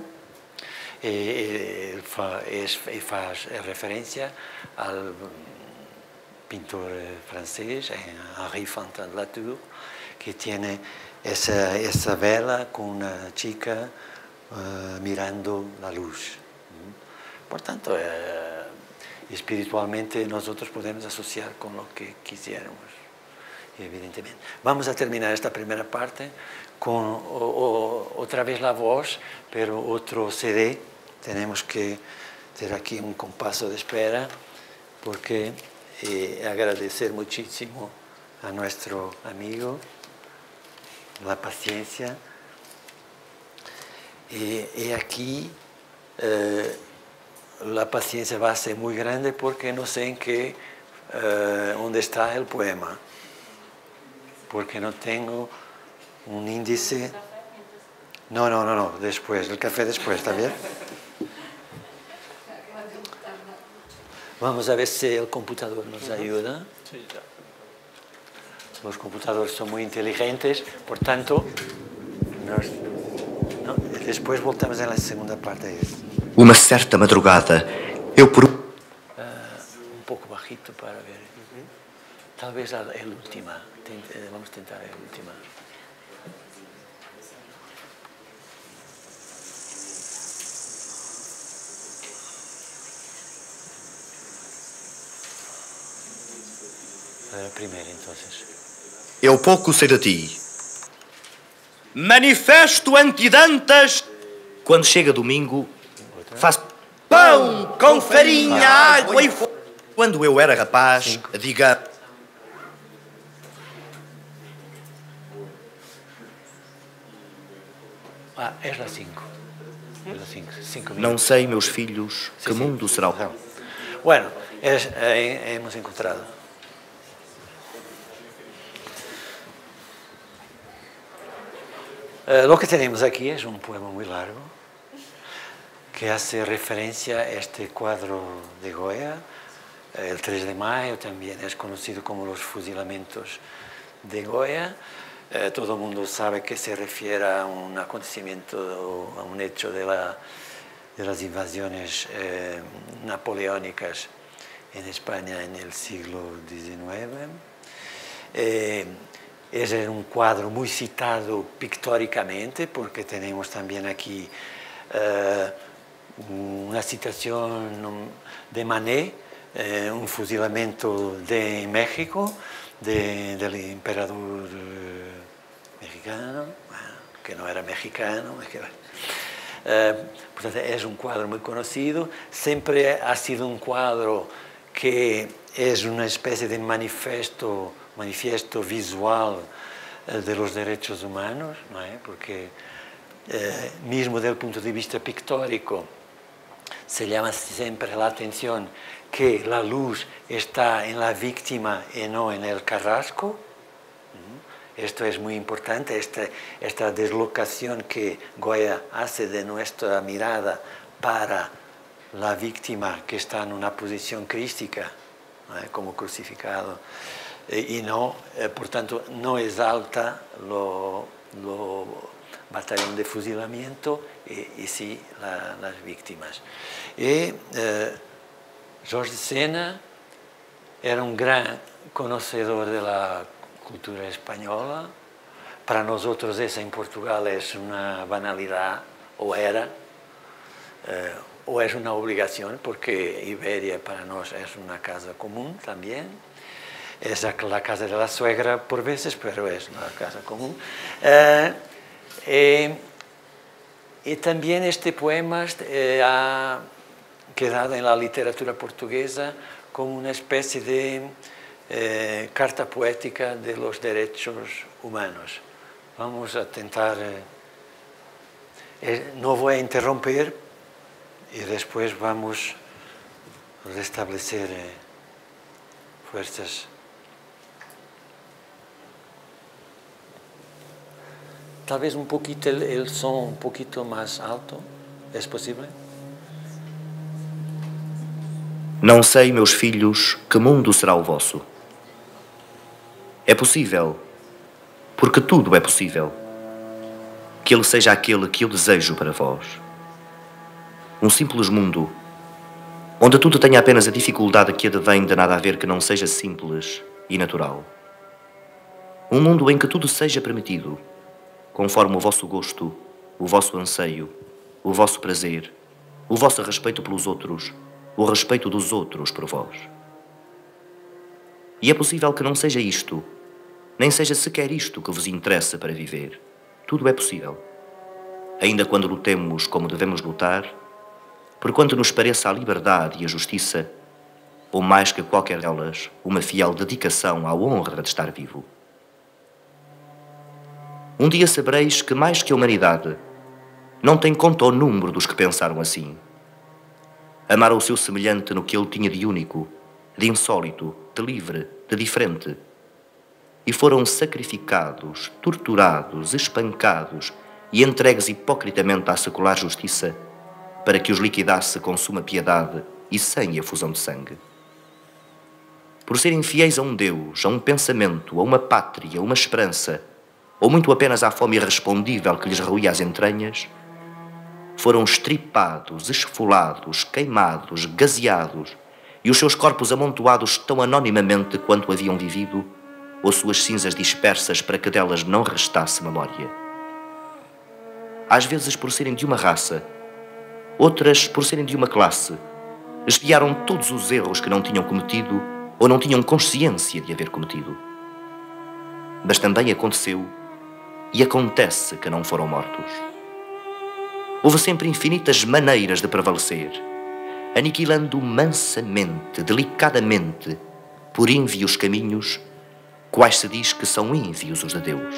faz referencia al pintor francés Henri Fantin Latour, que tiene esa vela con una chica mirando la luz. Por tanto, espiritualmente nosotros podemos asociar con lo que quisiéramos, evidentemente. Vamos a terminar esta primera parte con otra vez la voz, pero otro CD. Tenemos que tener aquí un compaso de espera, porque agradecer muchísimo a nuestro amigo la paciencia. Y aquí... la paciencia va a ser muy grande porque no sé dónde está el poema, porque no tengo un índice, No, después, el café después, ¿está bien? Vamos a ver si el computador nos ayuda. Sí, ya. Los computadores son muy inteligentes, por tanto, después voltamos en la segunda parte. Uma certa madrugada, eu por... Un poco bajito para ver. Tal vez el última. Vamos a intentar el última. Primeiro, entonces. Eu pouco sei de ti. Manifesto antidantas. Quando chega domingo, faz pão com farinha, água e fogo. Quando eu era rapaz, diga... Es la 5. Es la 5 minutos. Não sei, meus filhos, que mundo será o... Bueno, hemos encontrado. Lo que tenemos aquí es un poema muy largo que hace referencia a este cuadro de Goya. El 3 de mayo también es conocido como los fusilamientos de Goya. Todo el mundo sabe que se refiere a un acontecimiento, a un hecho de las invasiones napoleónicas en España en el siglo XIX. Es un cuadro muy citado pictóricamente porque tenemos también aquí una citación de Manet, un fusilamiento de México, del emperador mexicano, que no era mexicano. Es un cuadro muy conocido, siempre ha sido un cuadro que es una especie de manifiesto visual de los derechos humanos, ¿no? Porque mismo desde el punto de vista pictórico se llama siempre la atención que la luz está en la víctima y no en el carrasco. Esto es muy importante, esta deslocación que Goya hace de nuestra mirada para la víctima que está en una posición crística, ¿no? Como crucificado. Y no, por tanto, no exalta lo batallón de fusilamiento y sí las víctimas. Y Jorge Sena era un gran conocedor de la cultura española. Para nosotros esa en Portugal es una banalidad, o era, o es una obligación, porque Iberia para nosotros es una casa común también. Es la casa de la suegra por veces, pero es una casa común. Y también este poema ha quedado en la literatura portuguesa como una especie de carta poética de los derechos humanos. Vamos a intentar... no voy a interrumpir y después vamos a restablecer fuerzas. Tal vez un poquito el son un poquito más alto, ¿es posible? Não sei, meus filhos, que mundo será o vosso. É possível, porque tudo é possível, que ele seja aquele que eu desejo para vós. Um simples mundo, onde tudo tenha apenas a dificuldade que advém de nada haver que não seja simples e natural. Um mundo em que tudo seja permitido, conforme o vosso gosto, o vosso anseio, o vosso prazer, o vosso respeito pelos outros, o respeito dos outros por vós. E é possível que não seja isto, nem seja sequer isto que vos interessa para viver. Tudo é possível. Ainda quando lutemos como devemos lutar, porquanto nos pareça a liberdade e a justiça, ou mais que qualquer delas, uma fiel dedicação à honra de estar vivo. Um dia sabereis que mais que a humanidade não tem conta ao número dos que pensaram assim. Amaram o seu semelhante no que ele tinha de único, de insólito, de livre, de diferente. E foram sacrificados, torturados, espancados e entregues hipocritamente à secular justiça, para que os liquidasse com suma piedade e sem efusão de sangue. Por serem fiéis a um Deus, a um pensamento, a uma pátria, a uma esperança, ou muito apenas à fome irrespondível que lhes roía as entranhas, foram estripados, esfolados, queimados, gazeados, e os seus corpos amontoados tão anonimamente quanto haviam vivido, ou suas cinzas dispersas para que delas não restasse memória. Às vezes por serem de uma raça, outras por serem de uma classe, espiaram todos os erros que não tinham cometido ou não tinham consciência de haver cometido. Mas também aconteceu e acontece que não foram mortos. Houve sempre infinitas maneiras de prevalecer, aniquilando mansamente, delicadamente, por ínvios caminhos, quais se diz que são ínvios os de Deus.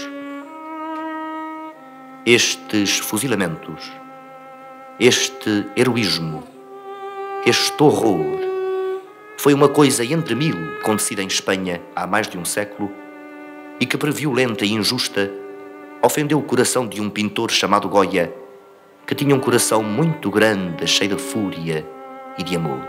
Estes fuzilamentos, este heroísmo, este horror, foi uma coisa entre mil acontecida em Espanha há mais de um século e que, por violenta e injusta, ofendeu o coração de um pintor chamado Goya, que tinha um coração muito grande, cheio de fúria e de amor.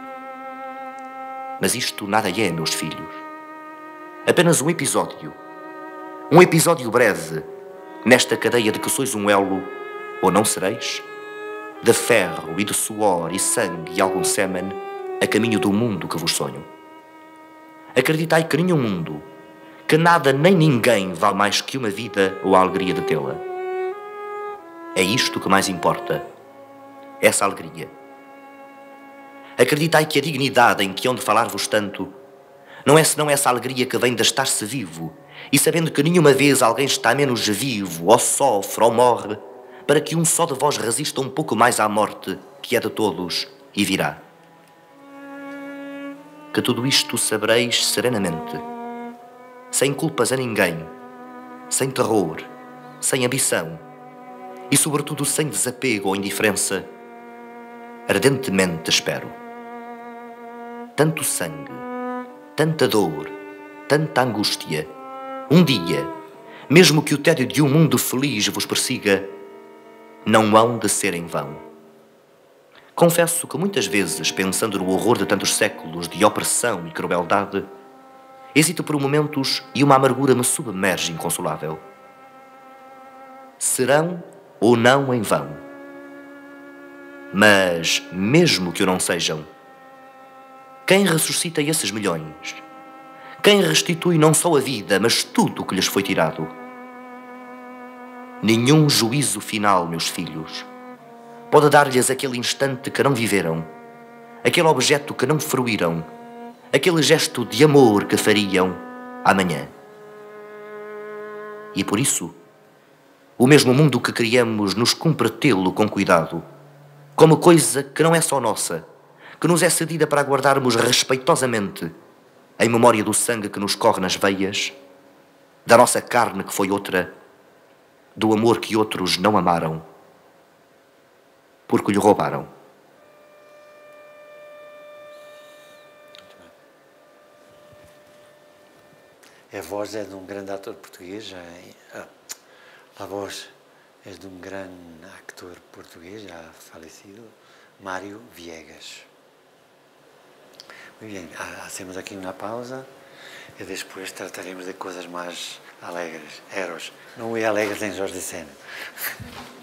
Mas isto nada é, meus filhos. Apenas um episódio breve, nesta cadeia de que sois um elo, ou não sereis, de ferro e de suor e sangue e algum sêmen, a caminho do mundo que vos sonho. Acreditai que nenhum mundo, que nada nem ninguém vale mais que uma vida ou a alegria de tê-la. É isto que mais importa, essa alegria. Acreditai que a dignidade em que hão de falar-vos tanto não é senão essa alegria que vem de estar-se vivo e sabendo que nenhuma vez alguém está menos vivo, ou sofre, ou morre, para que um só de vós resista um pouco mais à morte, que é de todos e virá. Que tudo isto sabereis serenamente, sem culpas a ninguém, sem terror, sem ambição e, sobretudo, sem desapego ou indiferença, ardentemente espero. Tanto sangue, tanta dor, tanta angústia, um dia, mesmo que o tédio de um mundo feliz vos persiga, não hão de ser em vão. Confesso que muitas vezes, pensando no horror de tantos séculos de opressão e crueldade, hesito por momentos e uma amargura me submerge inconsolável. Serão ou não em vão? Mas, mesmo que o não sejam, quem ressuscita esses milhões? Quem restitui não só a vida, mas tudo o que lhes foi tirado? Nenhum juízo final, meus filhos, pode dar-lhes aquele instante que não viveram, aquele objeto que não fruíram, aquele gesto de amor que fariam amanhã. E por isso, o mesmo mundo que criamos nos cumpre tê-lo com cuidado, como coisa que não é só nossa, que nos é cedida para guardarmos respeitosamente, em memória do sangue que nos corre nas veias, da nossa carne que foi outra, do amor que outros não amaram, porque lhe roubaram. A voz é de um grande ator português, a voz é de um grande actor português, já falecido, Mário Viegas. Muy bien, hacemos aquí una pausa y después trataremos de cosas más alegres, Eros, no muy alegres en Jorge de Sena.